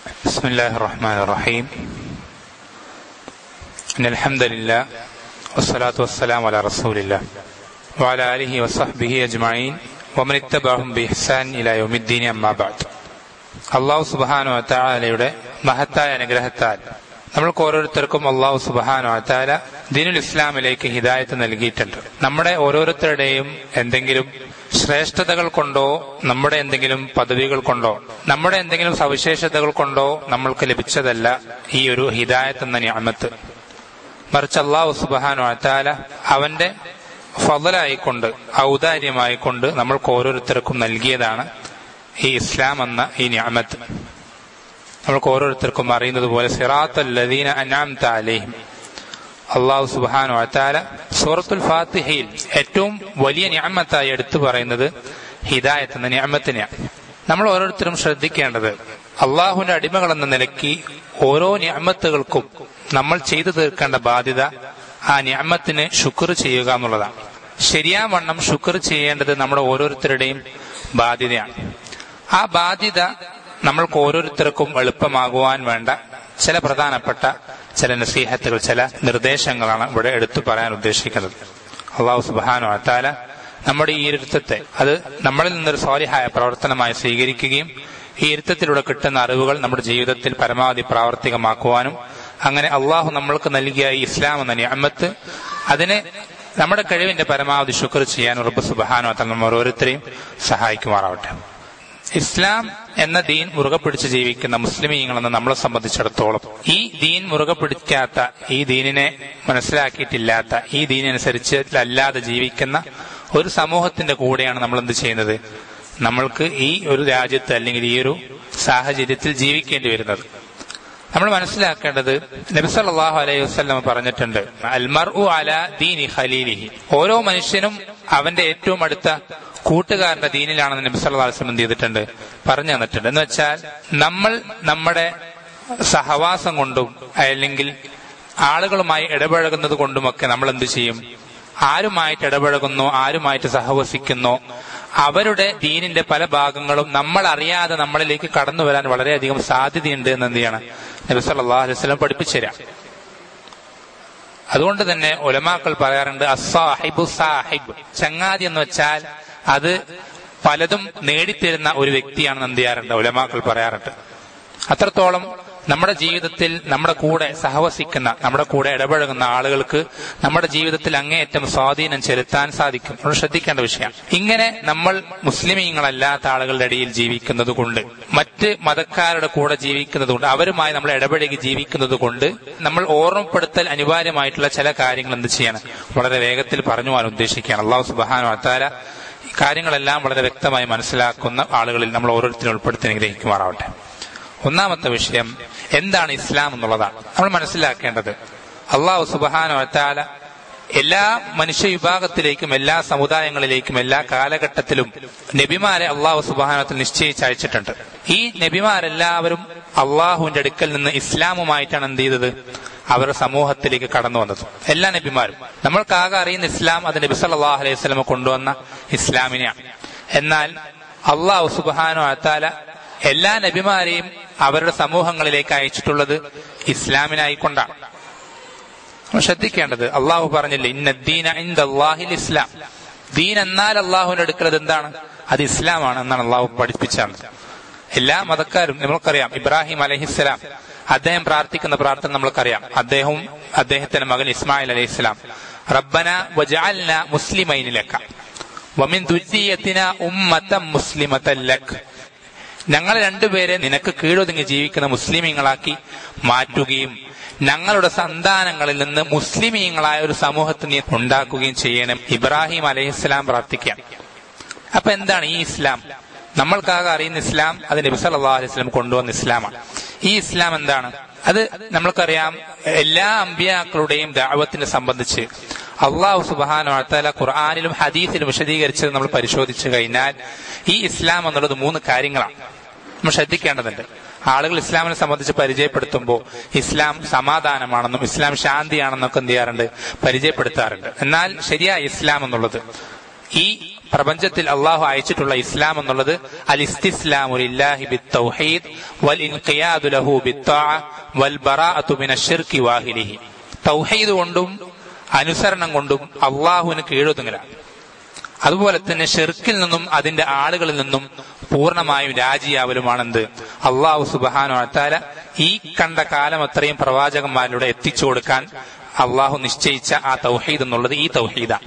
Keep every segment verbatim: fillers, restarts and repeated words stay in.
بسم الله الرحمن الرحيم إن الحمد لله والصلاة والسلام على رسول الله وعلى آله وصحبه أجمعين ومن اتبعهم بإحسان إلى يوم الدين أما بعد. അള്ളാഹു സുബ്ഹാനഹു വ തആലയുടെ മഹത്തായ അനുഗ്രഹത്താൽ നമ്മൾക്ക് ഓരോരുത്തർക്കും അള്ളാഹു സുബ്ഹാനഹു വ തആല ദീനുൽ ഇസ്ലാമിലേക്ക് ഹിദായത്ത് നൽകിയിട്ടുണ്ട്. നമ്മുടെ ഓരോരുത്തരുടെയും എന്തെങ്കിലും ശ്രേഷ്ഠതകൾ കൊണ്ടോ നമ്മുടെ എന്തെങ്കിലും പദവികൾ കൊണ്ടോ നമ്മുടെ എന്തെങ്കിലും സവിശേഷതകൾ കൊണ്ടോ നമ്മൾക്ക് ലഭിച്ചതല്ല ഈ ഒരു ഹിദായത്ത് എന്ന നിഅമത്ത്. മറിച്ച് അല്ലാഹു സുബ്ഹാനഹു വ തആല അവന്റെ ഫളലായിക്കൊണ്ട് ഔദാര്യമായിക്കൊണ്ട് നമ്മൾക്ക് ഓരോരുത്തർക്കും നൽകിയതാണ് ഈ ഇസ്ലാം എന്ന ഈ നിഅമത്ത്. നമ്മൾക്ക് ഓരോരുത്തർക്കും അറിയുന്നത് പോലെ സിറാത്തൽ ലദീന അൻഅംത അലൈഹിം, അല്ലാഹു സുബ്ഹാനഹു വ തആല സൂറത്തുൽ ഫാത്തിഹയിൽ ഏറ്റവും വലിയ നിഅമത്തായി എടുത്തു പറയുന്നത് ഹിദായത്ത് എന്ന നിഅമത്തിനെയാണ്. നമ്മൾ ഓരോരുത്തരും ശ്രദ്ധിക്കേണ്ടത് അള്ളാഹുവിന്റെ അടിമകൾ എന്ന നിലയ്ക്ക് ഓരോ നിഅമത്തുകൾക്കും നമ്മൾ ചെയ്തു തീർക്കേണ്ട ബാധ്യത ആ നിഅമത്തിന് ശുക്ർ ചെയ്യുക എന്നുള്ളതാണ്. ശരിയാവണ്ണം ശുക്ർ ചെയ്യേണ്ടത് നമ്മുടെ ഓരോരുത്തരുടെയും ബാധ്യതയാണ്. ആ ബാധ്യത നമ്മൾക്ക് ഓരോരുത്തർക്കും എളുപ്പമാകുവാൻ വേണ്ട ചില പ്രധാനപ്പെട്ട ചില നസീഹത്തുകൾ, ചില നിർദ്ദേശങ്ങളാണ് ഇവിടെ എടുത്തു പറയാൻ ഉദ്ദേശിക്കുന്നത്. അല്ലാഹു സുബ്ഹാനഹു വ തആല നമ്മുടെ ഈ ഇരുത്തത്തെ അത് നമ്മളിൽ നിന്നൊരു സ്വാലിഹായ പ്രവർത്തനമായി സ്വീകരിക്കുകയും ഈ ഇരുത്തത്തിലൂടെ കിട്ടുന്ന അറിവുകൾ നമ്മുടെ ജീവിതത്തിൽ പരമാവധി പ്രാവർത്തികമാക്കുവാനും അങ്ങനെ അള്ളാഹു നമ്മൾക്ക് നൽകിയ ഈ ഇസ്ലാം എന്ന നിഅമത്ത് അതിനെ നമ്മുടെ കഴിവിന്റെ പരമാവധി ശുക്ർ ചെയ്യാൻ റബ്ബ് സുബ്ഹാനഹു വ തആല നമ്മൾ ഓരോരുത്തരെയും സഹായിക്കുമാറാവട്ടെ. ഇസ്ലാം എന്ന ദീൻ മുറുകെ പിടിച്ച് ജീവിക്കുന്ന മുസ്ലിമീങ്ങളെന്ന് നമ്മളെ സംബന്ധിച്ചിടത്തോളം ഈ ദീൻ മുറുകെ പിടിക്കാത്ത, ഈ ദീനിനെ മനസ്സിലാക്കിയിട്ടില്ലാത്ത, ഈ ദീനനുസരിച്ച് അല്ലാതെ ജീവിക്കുന്ന ഒരു സമൂഹത്തിന്റെ കൂടെയാണ് നമ്മൾ എന്ത് ചെയ്യുന്നത്? നമ്മൾക്ക് ഈ ഒരു രാജ്യത്ത് അല്ലെങ്കിൽ ഈ ഒരു സാഹചര്യത്തിൽ ജീവിക്കേണ്ടി വരുന്നത്. നമ്മൾ മനസ്സിലാക്കേണ്ടത് നബി സല്ലല്ലാഹു അലൈഹി വസല്ലം പറഞ്ഞിട്ടുണ്ട്, അൽ മർഉ അലാ ദീനി ഖലീലിഹി, ഓരോ മനുഷ്യനും അവന്റെ ഏറ്റവും അടുത്ത കൂട്ടുകാരന്റെ ദീനിലാണെന്ന് നബി സല്ലല്ലാഹു അലൈഹി വസല്ലം എന്ത് ചെയ്തിട്ടുണ്ട്? പറഞ്ഞു തന്നിട്ടുണ്ട്. എന്ന് വെച്ചാൽ നമ്മൾ നമ്മുടെ സഹവാസം കൊണ്ടും അല്ലെങ്കിൽ ആളുകളുമായി ഇടപഴകുന്നത് കൊണ്ടുമൊക്കെ നമ്മൾ എന്ത് ചെയ്യും? ആരുമായിട്ട് ഇടപഴകുന്നോ ആരുമായിട്ട് സഹവസിക്കുന്നോ അവരുടെ ദീനിന്റെ പല ഭാഗങ്ങളും നമ്മൾ അറിയാതെ നമ്മളിലേക്ക് കടന്നു വരാൻ വളരെയധികം സാധ്യതയുണ്ട് എന്ന് എന്ത് ചെയ്യണം? നബി സല്ലല്ലാഹു അലൈഹി വസല്ലം പഠിപ്പിച്ചുതരാം. അതുകൊണ്ട് തന്നെ ഉലമാക്കൾ പറയാറുണ്ട്, അസ്സാഹിബു സാഹിബ്, ചങ്ങാതി എന്ന് വെച്ചാൽ അത് പലതും നേടിത്തരുന്ന ഒരു വ്യക്തിയാണെന്ന് എന്ത് ചെയ്യാറുണ്ട്? ഉലമാക്കൾ പറയാറുണ്ട്. അത്രത്തോളം നമ്മുടെ ജീവിതത്തിൽ നമ്മുടെ കൂടെ സഹവസിക്കുന്ന, നമ്മുടെ കൂടെ ഇടപഴകുന്ന ആളുകൾക്ക് നമ്മുടെ ജീവിതത്തിൽ അങ്ങേയറ്റം സ്വാധീനം ചെലുത്താൻ സാധിക്കും. നമ്മൾ ശ്രദ്ധിക്കേണ്ട വിഷയമാണ്. ഇങ്ങനെ നമ്മൾ മുസ്ലിമീങ്ങളല്ലാത്ത ആളുകളുടെ ഇടയിൽ ജീവിക്കുന്നത് കൊണ്ട്, മറ്റ് മതക്കാരുടെ കൂടെ ജീവിക്കുന്നത് കൊണ്ട്, അവരുമായി നമ്മൾ ഇടപഴകി ജീവിക്കുന്നത് കൊണ്ട് നമ്മൾ ഓർമ്മപ്പെടുത്തൽ അനിവാര്യമായിട്ടുള്ള ചില കാര്യങ്ങൾ എന്ത് ചെയ്യണം? വളരെ വേഗത്തിൽ പറഞ്ഞു പോകാൻ ഉദ്ദേശിക്കുകയാണ്. അല്ലാഹു സുബ്ഹാനഹു വ തആല കാര്യങ്ങളെല്ലാം വളരെ വ്യക്തമായി മനസ്സിലാക്കുന്ന ആളുകളിൽ നമ്മൾ ഓരോരുത്തരും ഉൾപ്പെടുത്തി അനുഗ്രഹിക്കുമാറാവട്ടെ. ഒന്നാമത്തെ വിഷയം എന്താണ് ഇസ്ലാം എന്നുള്ളതാണ്. നമ്മൾ മനസ്സിലാക്കേണ്ടത് അല്ലാഹു സുബ്ഹാനഹു വ തആല എല്ലാ മനുഷ്യ വിഭാഗത്തിലേക്കും എല്ലാ സമുദായങ്ങളിലേക്കും എല്ലാ കാലഘട്ടത്തിലും നബിമാരെ അല്ലാഹു സുബ്ഹാനഹു വ തആല നിശ്ചയിച്ചയച്ചിട്ടുണ്ട്. ഈ നബിമാരെല്ലാവരും അള്ളാഹുവിന്റെ അടുക്കൽ നിന്ന് ഇസ്ലാമുമായിട്ടാണ് എന്ത് ചെയ്തത്? അവരുടെ സമൂഹത്തിലേക്ക് കടന്നു വന്നത്. എല്ലാ നബിമാരും നമ്മൾക്കാകെ അറിയുന്ന ഇസ്ലാം അത് നബി സല്ലല്ലാഹു അലൈഹി വസല്ലം കൊണ്ടുവന്ന ഇസ്ലാമിനെയാണ്. എന്നാൽ അല്ലാഹു സുബ്ഹാനഹു വ തആല എല്ലാ നബിമാരെയും അവരുടെ സമൂഹങ്ങളിലേക്ക് അയച്ചിട്ടുള്ളത് ഇസ്ലാമിനായിക്കൊണ്ടാണ്. നമ്മൾ ശ്രദ്ധിക്കേണ്ടത് അള്ളാഹു പറഞ്ഞില്ലേ, ഇന്നദ്ദീന ഇൻദല്ലാഹിൽ ഇസ്ലാം, ദീൻ എന്നാൽ അള്ളാഹുവിന്റെ അടുക്കലത് എന്താണ്? അത് ഇസ്ലാമാണ് എന്നാണ് അള്ളാഹു പഠിപ്പിച്ചത്. എല്ലാ മതക്കാരും നമ്മൾക്കറിയാം, ഇബ്രാഹിം അലൈഹിസ്സലാം അദ്ദേഹം പ്രാർത്ഥിക്കുന്ന പ്രാർത്ഥന നമ്മൾക്കറിയാം. അദ്ദേഹവും അദ്ദേഹത്തിന്റെ മകൻ ഇസ്മായിൽ അലൈഹിസ്സലാം, റബ്ബന വജഅൽനാ മുസ്ലിമൈന ലക വമിൻ ദുർരിയതിനാ ഉമ്മതൻ മുസ്ലിമതൻ ലക, ഞങ്ങൾ രണ്ടുപേരെ നിനക്ക് കീഴൊതുങ്ങി ജീവിക്കുന്ന മുസ്ലിമീങ്ങളാക്കി മാറ്റുകയും ഞങ്ങളുടെ സന്താനങ്ങളിൽ നിന്ന് മുസ്ലിമീങ്ങളായ ഒരു സമൂഹത്തെ നീ ഉണ്ടാക്കുകയും ചെയ്യണം. ഇബ്രാഹിം അലൈഹിസ്സലാം പ്രാർത്ഥിക്കാം. അപ്പൊ എന്താണ് ഈ ഇസ്ലാം? നമ്മൾക്കാകെ അറിയുന്ന ഇസ്ലാം അത് നബി സല്ലല്ലാഹു അലൈഹി വസല്ലം കൊണ്ടുവന്ന ഇസ്ലാമാണ്. ഈ ഇസ്ലാം എന്താണ്? അത് നമ്മൾക്കറിയാം, എല്ലാ അമ്പിയാക്കളുടെയും ദഅവത്തിനെ സംബന്ധിച്ച് അല്ലാഹു സുബ്ഹാനഹു വ തആല ഖുർആനിലും ഹദീസിലും വിശദീകരിച്ചത് നമ്മൾ പരിശോധിച്ചു കഴിഞ്ഞാൽ ഈ ഇസ്ലാം എന്നുള്ളത് മൂന്ന് കാര്യങ്ങളാണ്. നമ്മൾ ശ്രദ്ധിക്കേണ്ടതുണ്ട്. ആളുകൾ ഇസ്ലാമിനെ സംബന്ധിച്ച് പരിചയപ്പെടുത്തുമ്പോൾ ഇസ്ലാം സമാധാനമാണെന്നും ഇസ്ലാം ശാന്തിയാണെന്നൊക്കെ എന്ത് ചെയ്യാറുണ്ട്? പരിചയപ്പെടുത്താറുണ്ട്. എന്നാൽ ശരിയായ ഇസ്ലാം എന്നുള്ളത് ഈ പ്രപഞ്ചത്തിൽ അള്ളാഹു അയച്ചിട്ടുള്ള ഇസ്ലാം എന്നുള്ളത് അൽ ഇസ്തിസ്ലാമു ലില്ലാഹി ബിത്തൗഹീദ് വൽ ഇൻഖിയാദു ലഹു ബിത്ത്വാഅ വൽ ബറാഅതു മിനശ്ശിർകി വാഹിലിഹി. തൗഹീദ് കൊണ്ടും അനുസരണം കൊണ്ടും അള്ളാഹുവിന് കീഴൊതുങ്ങലാണ്. അതുപോലെ തന്നെ ഷിർക്കിൽ നിന്നും അതിന്റെ ആളുകളിൽ നിന്നും പൂർണ്ണമായും രാജിയാവലുമാണെന്ത് അള്ളാഹു സുബ്ഹാനഹു വ തആല ഈ കണ്ട കാലം അത്രയും പ്രവാചകന്മാരിലൂടെ എത്തിച്ചു കൊടുക്കാൻ അള്ളാഹു നിശ്ചയിച്ച ആ തൗഹീദ് എന്നുള്ളത് ഈ തൗഹീദാണ്,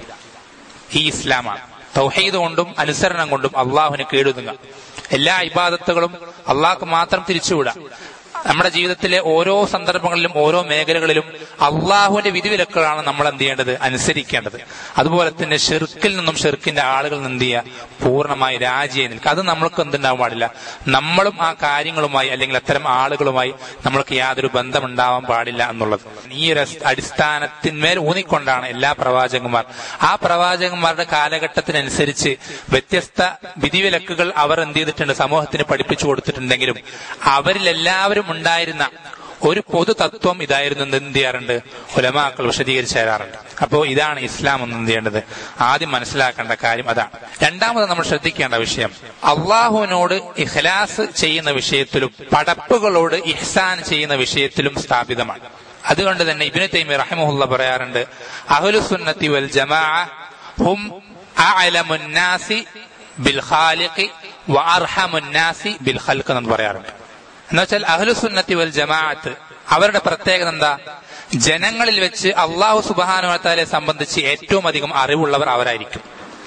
ഈ ഇസ്ലാമാണ്. തൗഹീദ് കൊണ്ടും അനുസരണം കൊണ്ടും അള്ളാഹുവിന് കീഴൊതുങ്ങുക. എല്ലാ ഇബാദത്തുകളും അള്ളാഹ്ക്ക് മാത്രം തിരിച്ചുവിടാം. നമ്മുടെ ജീവിതത്തിലെ ഓരോ സന്ദർഭങ്ങളിലും ഓരോ മേഖലകളിലും അള്ളാഹുവിന്റെ വിധിവിലക്കുകളാണ് നമ്മൾ എന്ത് ചെയ്യേണ്ടത്, അനുസരിക്കേണ്ടത്. അതുപോലെ തന്നെ ഷിർക്കിൽ നിന്നും ഷിർക്കിന്റെ ആളുകൾ എന്ത് ചെയ്യുക, പൂർണ്ണമായി രാജിയായി നിൽക്കുക. അത് നമ്മൾക്ക് എന്തുണ്ടാവാൻ പാടില്ല, നമ്മളും ആ കാര്യങ്ങളുമായി അല്ലെങ്കിൽ അത്തരം ആളുകളുമായി നമ്മൾക്ക് യാതൊരു ബന്ധമുണ്ടാവാൻ പാടില്ല എന്നുള്ളത്. ഈ ഒരു അടിസ്ഥാനത്തിന്മേൽ ഊന്നിക്കൊണ്ടാണ് എല്ലാ പ്രവാചകന്മാർ ആ പ്രവാചകന്മാരുടെ കാലഘട്ടത്തിനനുസരിച്ച് വ്യത്യസ്ത വിധിവിലക്കുകൾ അവർ എന്ത് ചെയ്തിട്ടുണ്ട്, സമൂഹത്തിന് പഠിപ്പിച്ചു കൊടുത്തിട്ടുണ്ടെങ്കിലും അവരിലെല്ലാവരും ഉണ്ടായിരുന്ന ഒരു പൊതു തത്വം ഇതായിരുന്നു. എന്ത് ചെയ്യാറുണ്ട്, ഉലമാക്കൾ വിശദീകരിച്ചു തരാറുണ്ട്. അപ്പോൾ ഇതാണ് ഇസ്ലാം എന്ന് എന്ത് ചെയ്യേണ്ടത്, ആദ്യം മനസ്സിലാക്കേണ്ട കാര്യം അതാണ്. രണ്ടാമത് നമ്മൾ ശ്രദ്ധിക്കേണ്ട വിഷയം, അള്ളാഹുവിനോട് ഇഖ്ലാസ് ചെയ്യുന്ന വിഷയത്തിലും പടപ്പുകളോട് ഇഹ്സാൻ ചെയ്യുന്ന വിഷയത്തിലും സ്ഥാപിതമാണ്. അതുകൊണ്ട് തന്നെ ഇബ്നു തൈമിയ്യ റഹിമഹുല്ലാഹ് പറയാറുണ്ട്, അഹ്ലുസുന്നത്തി വൽ ജമാഅ ഹും അഅലമുൻ നാസി ബിൽ ഖാലിഖി വ അർഹമുൻ നാസി ബിൽ ഖൽഖ് എന്ന് പറയാറുണ്ട്. എന്ന് വെച്ചാൽ അഹ്ലുസുന്നത്തി വൽ ജമാഅത്ത് അവരുടെ പ്രത്യേകത എന്താ, ജനങ്ങളിൽ വെച്ച് അള്ളാഹു സുബ്ഹാനഹു വ തആലയെ സംബന്ധിച്ച് ഏറ്റവും അധികം അറിവുള്ളവർ അവരായിരിക്കും.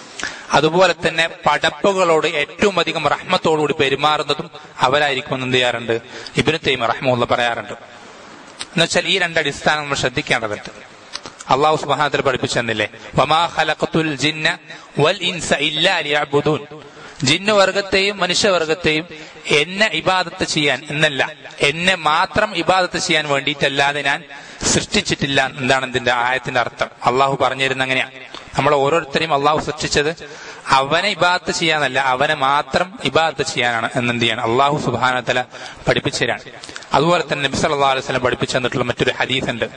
അതുപോലെ തന്നെ പടപ്പുകളോട് ഏറ്റവും അധികം റഹ്മത്തോടുകൂടി പെരുമാറുന്നതും അവരായിരിക്കും എന്ന് എന്ത് ചെയ്യാറുണ്ട്, ഇബ്നു തൈമിയ്യ റഹിമഹുല്ലാഹ് പറയാറുണ്ട്. എന്ന് വെച്ചാൽ ഈ രണ്ട് അടിസ്ഥാനം നമ്മൾ ശ്രദ്ധിക്കേണ്ടതുണ്ട്. അള്ളാഹു സുബ്ഹാനഹു വ തആല പഠിപ്പിച്ചെന്നില്ലേ, വമാ ഖലഖതുൽ ജിന്ന വൽ ഇൻസ ഇല്ലാ ലിയഅ്ബുദൂൻ, ജിന്നുവർഗത്തെയും മനുഷ്യവർഗത്തെയും എന്നെ ഇബാദത്ത് ചെയ്യാൻ എന്നല്ല, എന്നെ മാത്രം ഇബാദത്ത് ചെയ്യാൻ വേണ്ടിയിട്ടല്ലാതെ ഞാൻ സൃഷ്ടിച്ചിട്ടില്ല. എന്താണ് ഇതിന്റെ ആയത്തിന്റെ അർത്ഥം? അള്ളാഹു പറഞ്ഞിരുന്ന അങ്ങനെയാണ്, നമ്മൾ ഓരോരുത്തരെയും അള്ളാഹു സൃഷ്ടിച്ചത് അവനെ ഇബാദത്ത് ചെയ്യാനല്ല, അവനെ മാത്രം ഇബാദത്ത് ചെയ്യാനാണ് എന്നെന്ത് ചെയ്യാണ് അള്ളാഹു സുബ്ഹാനഹു വ തആല പഠിപ്പിച്ചു തരാണ്. അതുപോലെ തന്നെ നബി സല്ലല്ലാഹു അലൈഹി വസല്ലം പഠിപ്പിച്ചു തന്നിട്ടുള്ള മറ്റൊരു ഹദീസ് ഉണ്ട്,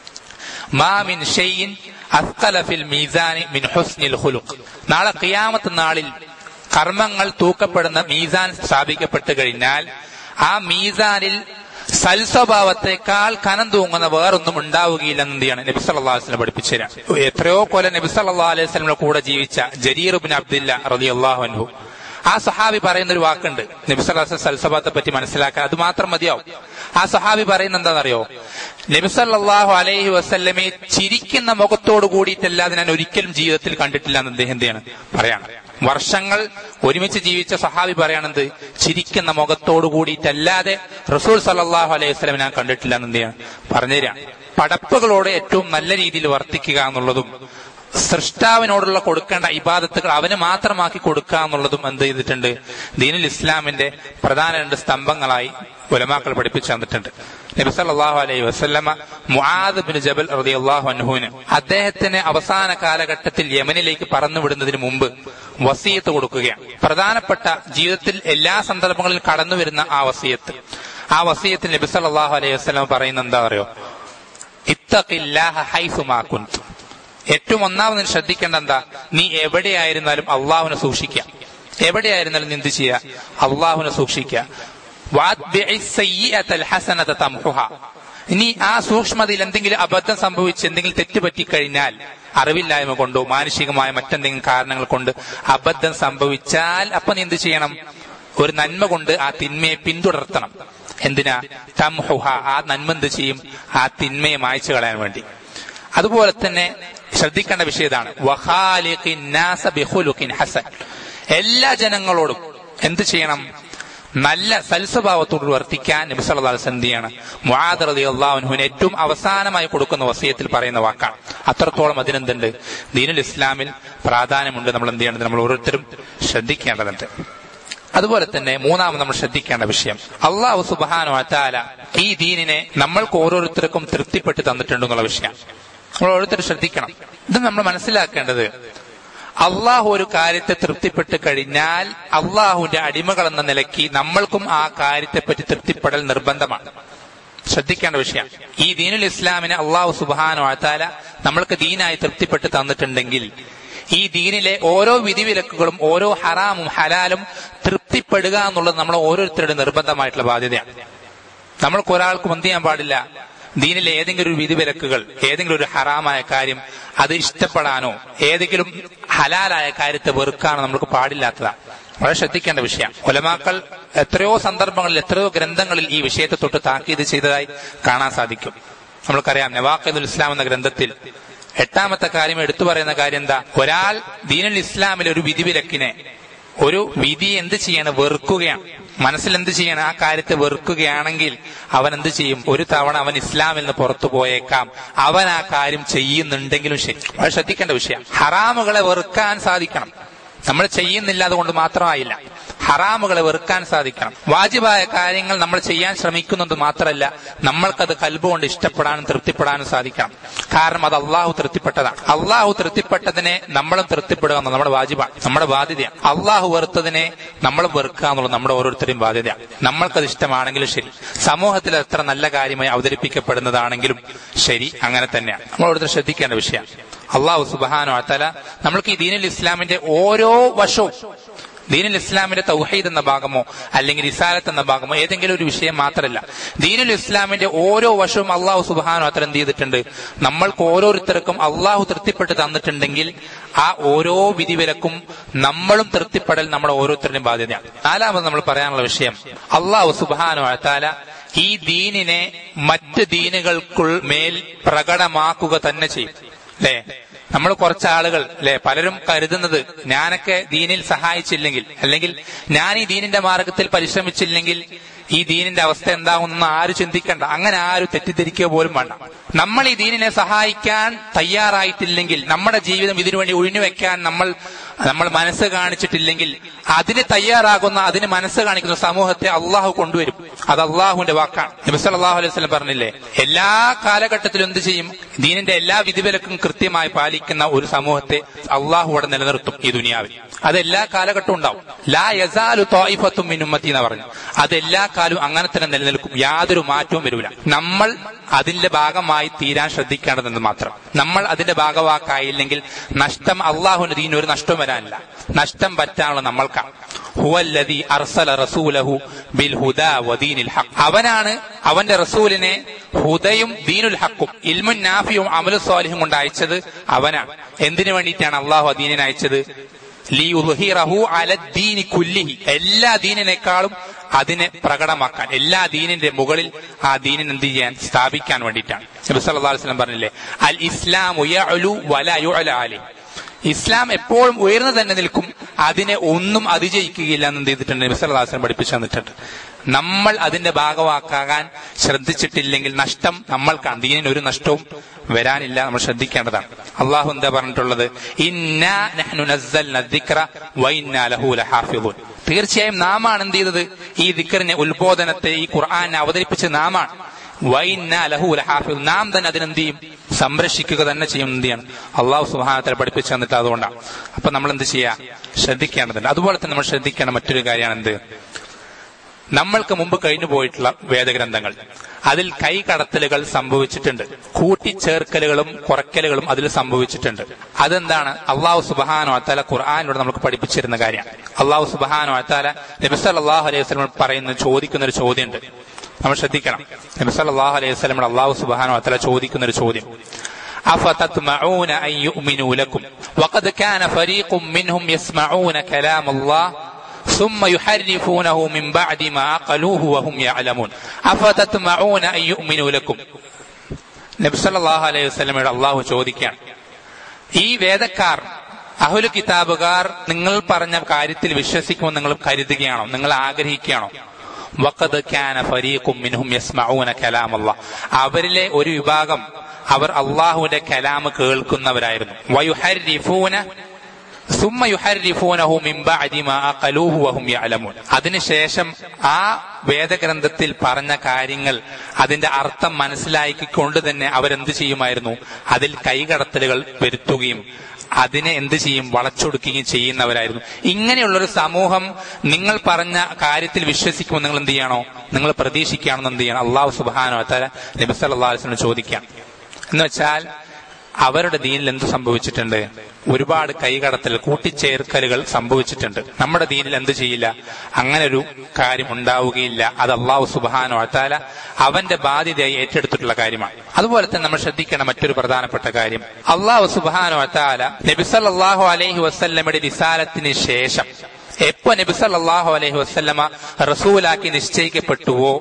മാ മിൻ ഷൈഇൻ അസ്ഖല ഫിൽ മീസാനി മിൻ ഹുസ്നിൽ ഖുലുഖ്. നാളെ ഖിയാമത്ത് നാളിൽ കർമ്മങ്ങൾ തൂക്കപ്പെടുന്ന മീസാൻ സ്ഥാപിക്കപ്പെട്ടു കഴിഞ്ഞാൽ ആ മീസാനിൽ സൽസ്വഭാവത്തെക്കാൾ കനം തൂങ്ങുന്ന വേറൊന്നും ഉണ്ടാവുകയില്ലെന്ന് എന്ത് ചെയ്യാണ് നബി സല്ലല്ലാഹു അലൈഹി വസല്ലം പഠിപ്പിച്ചു തരാം. എത്രയോ കൊല്ലം നബി സല്ലല്ലാഹു അലൈഹി വസല്ലമിന്റെ കൂടെ ജീവിച്ച ജരീർ ഇബ്നു അബ്ദില്ല റളിയല്ലാഹു അൻഹു, ആ സഹാബി പറയുന്ന ഒരു വാക്കുണ്ട് നബി സല്ലല്ലാഹു അലൈഹി വസല്ലം സൽസ്വഭാവത്തെ പറ്റി മനസ്സിലാക്കാൻ, അത് മാത്രം മതിയാവും. ആ സഹാബി പറയുന്ന എന്താണെന്നറിയോ, നബി സല്ലല്ലാഹു അലൈഹി വസല്ലമയെ ചിരിക്കുന്ന മുഖത്തോട് കൂടിയിട്ടല്ലാതെ ഞാൻ ഒരിക്കലും ജീവിതത്തിൽ കണ്ടിട്ടില്ല എന്ന് അദ്ദേഹം എന്ത് ചെയ്യാണ് പറയാണ്. വർഷങ്ങൾ ഒരുമിച്ച് ജീവിച്ച സഹാബി പറയാണെന്ത്, ചിരിക്കുന്ന മുഖത്തോടു കൂടിയിട്ടല്ലാതെ റസൂൽ സല്ലല്ലാഹു അലൈഹി വസല്ലം ഞാൻ കണ്ടിട്ടില്ല എന്ന് എന്ത് ചെയ്യാണ് പറഞ്ഞുതരാണ്. പടപ്പുകളോട് ഏറ്റവും നല്ല രീതിയിൽ വർത്തിക്കുക എന്നുള്ളതും സൃഷ്ടാവിനോടുള്ള കൊടുക്കേണ്ട ഇബാദത്തുകൾ അവന് മാത്രമാക്കി കൊടുക്കുക എന്നുള്ളതും എന്ത് ചെയ്തിട്ടുണ്ട്, ദീനുൽ ഇസ്ലാമിന്റെ പ്രധാന രണ്ട് സ്തംഭങ്ങളായി ഉലമാക്കൾ പഠിപ്പിച്ചു തന്നിട്ടുണ്ട്. നബി സല്ലല്ലാഹു അലൈഹി വസല്ലമ മുആദ് ഇബ്നു ജബൽ റളിയല്ലാഹു അൻഹുവിന് അദ്ദേഹത്തിന് അവസാന കാലഘട്ടത്തിൽ യമനിലേക്ക് പറന്നുവിടുന്നതിന് മുമ്പ് വസിയത്ത് കൊടുക്കുകയാണ്. പ്രധാനപ്പെട്ട ജീവിതത്തിൽ എല്ലാ സന്ദർഭങ്ങളിലും കടന്നു വരുന്ന ആ വസിയത്ത്, ആ വസിയത്തിൽ നബി സല്ലല്ലാഹു അലൈഹി വസല്ലമ പറയുന്നത് എന്താ അറിയോ, ഇത്തഖില്ലാഹ ഹൈസുമാ കുൻത. ഏറ്റവും ഒന്നാമത് ശ്രദ്ധിക്കേണ്ട എന്താ, നീ എവിടെയായിരുന്നാലും അള്ളാഹുവിനെ സൂക്ഷിക്കുക. എവിടെയായിരുന്നാലും നീ എന്ത് ചെയ്യുക, അള്ളാഹുവിനെ സൂക്ഷിക്കുക. ഇനി ആ സൂക്ഷ്മതയിൽ എന്തെങ്കിലും അബദ്ധം സംഭവിച്ച് എന്തെങ്കിലും തെറ്റുപറ്റി കഴിഞ്ഞാൽ, അറിവില്ലായ്മ കൊണ്ടോ മാനുഷികമായ മറ്റെന്തെങ്കിലും കാരണങ്ങൾ കൊണ്ട് അബദ്ധം സംഭവിച്ചാൽ അപ്പൊ നീ എന്ത് ചെയ്യണം, ഒരു നന്മ കൊണ്ട് ആ തിന്മയെ പിന്തുടർത്തണം. എന്തിനാ, തംഹുഹ, ആ നന്മ എന്ത് ചെയ്യും, ആ തിന്മയെ മായ്ച്ചു കളയാൻ വേണ്ടി. അതുപോലെ തന്നെ ശ്രദ്ധിക്കേണ്ട വിഷയം ഇതാണ്, വഖാലിഖിൻ നാസ ബിഖുലുഖിൻ ഹസൻ. എല്ലാ ജനങ്ങളോടും എന്ത് ചെയ്യണം, നല്ല സൽസ്വഭാവത്തോട് വർത്തിക്കാൻ നബി സല്ലല്ലാഹു അലൈഹി വസല്ലം എന്തിയാണ് മുആദ് റളിയല്ലാഹു അൻഹുവിന് ഏറ്റവും അവസാനമായി കൊടുക്കുന്ന വസിയത്തിൽ പറയുന്ന വാക്കാണ്. അത്രത്തോളം അതിനെന്തുണ്ട്, ദീനുൽ ഇസ്ലാമിൽ പ്രാധാന്യമുണ്ട്. നമ്മൾ എന്ത് ചെയ്യേണ്ടത്, നമ്മൾ ഓരോരുത്തരും ശ്രദ്ധിക്കേണ്ടതുണ്ട്. അതുപോലെ തന്നെ മൂന്നാമത് നമ്മൾ ശ്രദ്ധിക്കേണ്ട വിഷയം, അല്ലാഹു സുബ്ഹാനഹു വ തആല ഈ ദീനിനെ നമ്മൾക്ക് ഓരോരുത്തർക്കും തൃപ്തിപ്പെട്ട് തന്നിട്ടുണ്ടെന്നുള്ള വിഷയം നമ്മൾ ഓരോരുത്തരും ശ്രദ്ധിക്കണം. ഇത് നമ്മൾ മനസ്സിലാക്കേണ്ടത്, അള്ളാഹു ഒരു കാര്യത്തെ തൃപ്തിപ്പെട്ട് കഴിഞ്ഞാൽ അള്ളാഹുവിന്റെ അടിമകൾ എന്ന നിലയ്ക്ക് നമ്മൾക്കും ആ കാര്യത്തെപ്പറ്റി തൃപ്തിപ്പെടൽ നിർബന്ധമാണ്. ശ്രദ്ധിക്കേണ്ട വിഷയം, ഈ ദീനുൽ ഇസ്ലാമിനെ അള്ളാഹു സുബ്ഹാനഹു വ തആല നമ്മൾക്ക് ദീനായി തൃപ്തിപ്പെട്ട് തന്നിട്ടുണ്ടെങ്കിൽ ഈ ദീനിലെ ഓരോ വിധിവിലക്കുകളും ഓരോ ഹറാമും ഹലാലും തൃപ്തിപ്പെടുക എന്നുള്ളത് നമ്മൾ ഓരോരുത്തരുടെ നിർബന്ധമായിട്ടുള്ള ബാധ്യതയാണ്. നമ്മൾക്ക് ഒരാൾക്കും എന്ത് ചെയ്യാൻ പാടില്ല, ദീനിലെ ഏതെങ്കിലും ഒരു വിധിവിലക്കുകൾ, ഏതെങ്കിലും ഒരു ഹറാമായ കാര്യം അത് ഇഷ്ടപ്പെടാനോ ഏതെങ്കിലും ഹലാലായ കാര്യത്തെ വെറുക്കാനോ നമുക്ക് പാടില്ലാത്തതാണ്. വളരെ ശ്രദ്ധിക്കേണ്ട വിഷയമാണ്. ഉലമാക്കൾ എത്രയോ സന്ദർഭങ്ങളിൽ എത്രയോ ഗ്രന്ഥങ്ങളിൽ ഈ വിഷയത്തെ തൊട്ട് താക്കീത് ചെയ്തതായി കാണാൻ സാധിക്കും. നമ്മൾക്കറിയാം, നവാഖിദുൽ ഇസ്ലാം എന്ന ഗ്രന്ഥത്തിൽ എട്ടാമത്തെ കാര്യം എടുത്തു പറയുന്ന കാര്യം എന്താ, ഒരാൾ ദീനുൽ ഇസ്ലാമിലെ ഒരു വിധിവിലക്കിനെ, ഒരു വിധി എന്ത് ചെയ്യണം, വെറുക്കുകയാണ്, മനസ്സിൽ എന്ത് ചെയ്യണം, ആ കാര്യത്തെ വെറുക്കുകയാണെങ്കിൽ അവൻ എന്ത് ചെയ്യും, ഒരു തവണ അവൻ ഇസ്ലാമിൽ നിന്ന് പുറത്തു പോയേക്കാം, അവൻ ആ കാര്യം ചെയ്യുന്നുണ്ടെങ്കിലും ശരി. വളരെ ശ്രദ്ധിക്കേണ്ട വിഷയം. ഹറാമുകളെ വെറുക്കാൻ സാധിക്കണം. നമ്മൾ ചെയ്യുന്നില്ല അതുകൊണ്ട് മാത്രമായില്ല, ഹറാമുകളെ വെറുക്കാൻ സാധിക്കണം. വാജിബായ കാര്യങ്ങൾ നമ്മൾ ചെയ്യാൻ ശ്രമിക്കുന്നത് മാത്രമല്ല, നമ്മൾക്കത് കൽബ് കൊണ്ട് ഇഷ്ടപ്പെടാനും തൃപ്തിപ്പെടാനും സാധിക്കണം. കാരണം അത് അള്ളാഹു തൃപ്തിപ്പെട്ടതാണ്. അള്ളാഹു തൃപ്തിപ്പെട്ടതിനെ നമ്മളും തൃപ്തിപ്പെടുക എന്നുള്ളത് നമ്മുടെ വാജിബാണ്, നമ്മുടെ ബാധ്യതയാണ്. അള്ളാഹു വെറുത്തതിനെ നമ്മളും വെറുക്കുക എന്നുള്ളത് നമ്മുടെ ഓരോരുത്തരുടെയും ബാധ്യതയാണ്. നമ്മൾക്കത് ഇഷ്ടമാണെങ്കിലും ശരി, സമൂഹത്തിൽ എത്ര നല്ല കാര്യമായി അവതരിപ്പിക്കപ്പെടുന്നതാണെങ്കിലും ശരി, അങ്ങനെ തന്നെയാണ്. നമ്മൾ ഓരോരുത്തർ ശ്രദ്ധിക്കേണ്ട വിഷയം. അള്ളാഹു സുബ്ഹാനഹു വ തആല നമ്മൾക്ക് ഈ ദീനുൽ ഇസ്ലാമിന്റെ ഓരോ വശവും, ദീനുൽ ഇസ്ലാമിന്റെ തൗഹീദ് എന്ന ഭാഗമോ അല്ലെങ്കിൽ റിസാലത്ത് എന്ന ഭാഗമോ ഏതെങ്കിലും ഒരു വിഷയം മാത്രമല്ല, ദീനുൽ ഇസ്ലാമിന്റെ ഓരോ വശവും അള്ളാഹു സുബ്ഹാനഹു വ തആല എന്ത് ചെയ്തിട്ടുണ്ട്, നമ്മൾക്ക് ഓരോരുത്തർക്കും അള്ളാഹു തൃപ്തിപ്പെട്ട് തന്നിട്ടുണ്ടെങ്കിൽ ആ ഓരോ വിധിവിലക്കും നമ്മളും തൃപ്തിപ്പെടൽ നമ്മുടെ ഓരോരുത്തരുടെയും ബാധ്യതയാണ്. നാലാമത് നമ്മൾ പറയാനുള്ള വിഷയം, അള്ളാഹു സുബ്ഹാനഹു വ തആല ഈ ദീനിനെ മറ്റ് ദീനുകൾക്കുൾ മേൽ പ്രകടമാക്കുക തന്നെ ചെയ്യും. അല്ലേ, നമ്മൾ കുറച്ച് ആളുകൾ അല്ലെ, പലരും കരുതുന്നത് ഞാനൊക്കെ ദീനിൽ സഹായിച്ചില്ലെങ്കിൽ, അല്ലെങ്കിൽ ഞാൻ ഈ ദീനിന്റെ മാർഗത്തിൽ പരിശ്രമിച്ചില്ലെങ്കിൽ ഈ ദീനിന്റെ അവസ്ഥ എന്താകുമെന്ന് ആരും ചിന്തിക്കണ്ട, അങ്ങനെ ആരും തെറ്റിദ്ധരിക്കുക പോലും വേണ്ട. നമ്മൾ ഈ ദീനിനെ സഹായിക്കാൻ തയ്യാറായിട്ടില്ലെങ്കിൽ, നമ്മുടെ ജീവിതം ഇതിനുവേണ്ടി ഒഴിഞ്ഞുവെക്കാൻ നമ്മൾ നമ്മൾ മനസ്സ് കാണിച്ചിട്ടില്ലെങ്കിൽ, അതിന് തയ്യാറാകുന്ന, അതിന് മനസ്സ് കാണിക്കുന്ന സമൂഹത്തെ അള്ളാഹു കൊണ്ടുവരും. അത് അള്ളാഹുവിന്റെ വാക്കാണ്. നബി സല്ലല്ലാഹു അലൈഹി വസല്ലം പറഞ്ഞില്ലേ, എല്ലാ കാലഘട്ടത്തിലും എന്ത് ചെയ്യും, ദീനിന്റെ എല്ലാ വിധിവിലക്കും കൃത്യമായി പാലിക്കുന്ന ഒരു സമൂഹത്തെ അള്ളാഹു അവിടെ നിലനിർത്തും ഈ ദുനിയാവിൽ. അത് എല്ലാ കാലഘട്ടവും ഉണ്ടാവും. ലാ യസാലു ത്വായിഫത്തും മിൻ ഉമ്മത്തി എന്ന് പറഞ്ഞു. അത് എല്ലാ കാലവും അങ്ങനെ തന്നെ നിലനിൽക്കും, യാതൊരു മാറ്റവും വരില്ല. നമ്മൾ അതിന്റെ ഭാഗമായി തീരാൻ ശ്രദ്ധിക്കേണ്ടതെന്ന് മാത്രം. നമ്മൾ അതിന്റെ ഭാഗവാക്കായില്ലെങ്കിൽ നഷ്ടം, അള്ളാഹുവിന്റെ ദീനിന് ഒരു നഷ്ടവും വരാനില്ല, നഷ്ടം പറ്റാനുള്ള നമ്മൾക്കാണ്. ഹുവല്ലദീ അർസല റസൂലഹു ബിൽ ഹുദാ വദീനിൽ ഹഖ്. അവനാണ് അവന്റെ റസൂലിനെ ഹുദയും ദീനുൽ ഹഖും, ഇൽമുൻ നാഫിയും അമലു സ്വാലിഹും കൊണ്ട് അയച്ചത് അവനാണ്. എന്തിനു വേണ്ടിയിട്ടാണ് അള്ളാഹു ആ ദീനിനെ അയച്ചത്? ലിയുദ്ഹിറഹു അലദ്ദീനി കുല്ലിഹി, എല്ലാ ദീനിനേക്കാളും അതിനെ പ്രകടമാക്കാൻ, എല്ലാ ദീനിന്റെ മുകളിൽ ആ ദീനിനെ എന്ത് ചെയ്യാൻ, സ്ഥാപിക്കാൻ വേണ്ടിയിട്ടാണ്. നബി സല്ലല്ലാഹു അലൈഹി വസല്ലം പറഞ്ഞില്ലേ, അൽ ഇസ്ലാമു യഅലു വലാ യുഅല അലൈഹി. ഇസ്ലാം എപ്പോഴും ഉയർന്നു തന്നെ നിൽക്കും, അതിനെ ഒന്നും അതിജയിക്കുകയില്ല എന്ന് എന്ത് ചെയ്തിട്ടുണ്ട്, നബി സല്ലല്ലാഹു അലൈഹി വസല്ലം പഠിപ്പിച്ചു തന്നിട്ടുണ്ട്. നമ്മൾ അതിന്റെ ഭാഗവാക്കാകാൻ ശ്രദ്ധിച്ചിട്ടില്ലെങ്കിൽ നഷ്ടം നമ്മൾക്കാണ്, ദീനിന് ഒരു നഷ്ടവും വരാനില്ല. നമ്മൾ ശ്രദ്ധിക്കേണ്ടതാണ്. അള്ളാഹു എന്താ പറഞ്ഞിട്ടുള്ളത്, ഇന്നാ നഹ്നു നസ്സൽന ദിക്റ വ ഇന്നാ ലഹു ലഹാഫിദൂൻ. തീർച്ചയായും നാമാണ് എന്ത് ചെയ്തത്, ഈ ദിക്റിനെ, ഉത്ബോധനത്തെ, ഈ ഖുർആനെ അവതരിപ്പിച്ച് നാമാണ്. വ ഇന്നാ ലഹു ലഹാഫിദൂൻ, നാം തന്നെ അതിനെന്ത് ചെയ്യും, സംരക്ഷിക്കുക തന്നെ ചെയ്യും. എന്ത് ചെയ്യണം, അള്ളാഹു സുബ്ഹാനഹു വ തആല പഠിപ്പിച്ചു തന്നിട്ട്. അതുകൊണ്ടാണ് അപ്പൊ നമ്മൾ എന്ത് ചെയ്യാ, ശ്രദ്ധിക്കേണ്ടതുണ്ട്. അതുപോലെ തന്നെ നമ്മൾ ശ്രദ്ധിക്കേണ്ട മറ്റൊരു കാര്യമാണ് എന്ത്, നമ്മൾക്ക് മുമ്പ് കഴിഞ്ഞു പോയിട്ടുള്ള വേദഗ്രന്ഥങ്ങൾ, അതിൽ കൈകടത്തലുകൾ സംഭവിച്ചിട്ടുണ്ട്, കൂട്ടിച്ചേർക്കലുകളും കുറയ്ക്കലുകളും അതിൽ സംഭവിച്ചിട്ടുണ്ട്. അതെന്താണ്, അള്ളാഹു സുബ്ഹാനഹു വ തആല ഖുർആനിലൂടെ നമുക്ക് പഠിപ്പിച്ചിരുന്ന കാര്യമാണ്. അള്ളാഹു സുബ്ഹാനഹു വ തആല നബി സല്ലല്ലാഹു അലൈഹി വസല്ലം പറയുന്ന ചോദിക്കുന്ന ഒരു ചോദ്യമുണ്ട്, നമ്മൾ ശ്രദ്ധിക്കണം. നബി സല്ലല്ലാഹു അലൈഹി വസല്ലം അള്ളാഹു സുബ്ഹാനഹു വ തആല ചോദിക്കുന്ന ഒരു ചോദ്യം, അഫതത്മഊന അൻ യുഅ്മിനൂ ലക്കും വഖദ് കാന ഫരീഖും മിൻഹും യസ്മഊന കലാമല്ലാഹ് ثم يحرفونه من بعد ما عقلوه وهم يعلمون أفتطمعون أن يؤمنوا لكم. നബി സല്ലല്ലാഹു അലൈഹി വസല്ലമയോട് അള്ളാഹു ചോദിക്കുകയാണ്, ഈ വേദക്കാർ, അഹ്ലു കിതാബുകാർ നിങ്ങൾ പറഞ്ഞ കാര്യത്തിൽ വിശ്വസിക്കുമെന്ന് നിങ്ങൾ കരുതുകയാണോ, നിങ്ങൾ ആഗ്രഹിക്കുകയാണോ? വഖദ് കാന ഫരീഖും മിൻഹും യസ്മഊന കലാമല്ലാഹ്, അവരിലെ ഒരു വിഭാഗം അവർ അള്ളാഹുവിന്റെ കലാം കേൾക്കുന്നവരായിരുന്നു. വയുഹർരിഫൂന സുമ്മ യുഹർരിഫൂനഹു മിൻ ബഅദി മാ അഖലൂഹു വഹും യഅലമൂൻ. അതിനുശേഷം ആ വേദഗ്രന്ഥത്തിൽ പറഞ്ഞ കാര്യങ്ങൾ, അതിന്റെ അർത്ഥം മനസ്സിലാക്കിക്കൊണ്ട് തന്നെ അവരെന്ത് ചെയ്യുമായിരുന്നു, അതിൽ കൈകടത്തലുകൾ വരുത്തുകയും അതിനെ എന്ത് ചെയ്യും, വളച്ചൊടുക്കുകയും ചെയ്യുന്നവരായിരുന്നു. ഇങ്ങനെയുള്ളൊരു സമൂഹം നിങ്ങൾ പറഞ്ഞ കാര്യത്തിൽ വിശ്വസിക്കുമ്പോൾ നിങ്ങൾ എന്ത് ചെയ്യണോ, നിങ്ങൾ പ്രതീക്ഷിക്കുകയാണെന്ന് എന്ത് ചെയ്യണം, അള്ളാഹു സുബ്ഹാനഹു വ തആല നബി സല്ലല്ലാഹു അലൈഹി വസല്ലം ചോദിക്കുകയാണ്. എന്ന് വെച്ചാൽ അവരുടെ ദീനിൽ എന്ത് സംഭവിച്ചിട്ടുണ്ട്? ഒരുപാട് കൈകടത്തൽ, കൂട്ടിച്ചേർക്കലുകൾ സംഭവിച്ചിട്ടുണ്ട്. നമ്മുടെ ദീനിൽ എന്ത് ചെയ്യില്ല? അങ്ങനെ ഒരു കാര്യം ഉണ്ടാവുകയില്ല. അത് അല്ലാഹു സുബ്ഹാനഹു വ തആല അവന്റെ ബാധ്യതയായി ഏറ്റെടുത്തിട്ടുള്ള കാര്യമാണ്. അതുപോലെ തന്നെ നമ്മൾ ശ്രദ്ധിക്കേണ്ട മറ്റൊരു പ്രധാനപ്പെട്ട കാര്യം, അല്ലാഹു സുബ്ഹാനഹു വ തആല നബി സല്ലല്ലാഹു അലൈഹി വസല്ലമയുടെ റിസാലത്തിന് ശേഷം എപ്പോ നബി സല്ലല്ലാഹു അലൈഹി വസല്ലമ റസൂലാക്കി നിശ്ചയിക്കപ്പെട്ടുവോ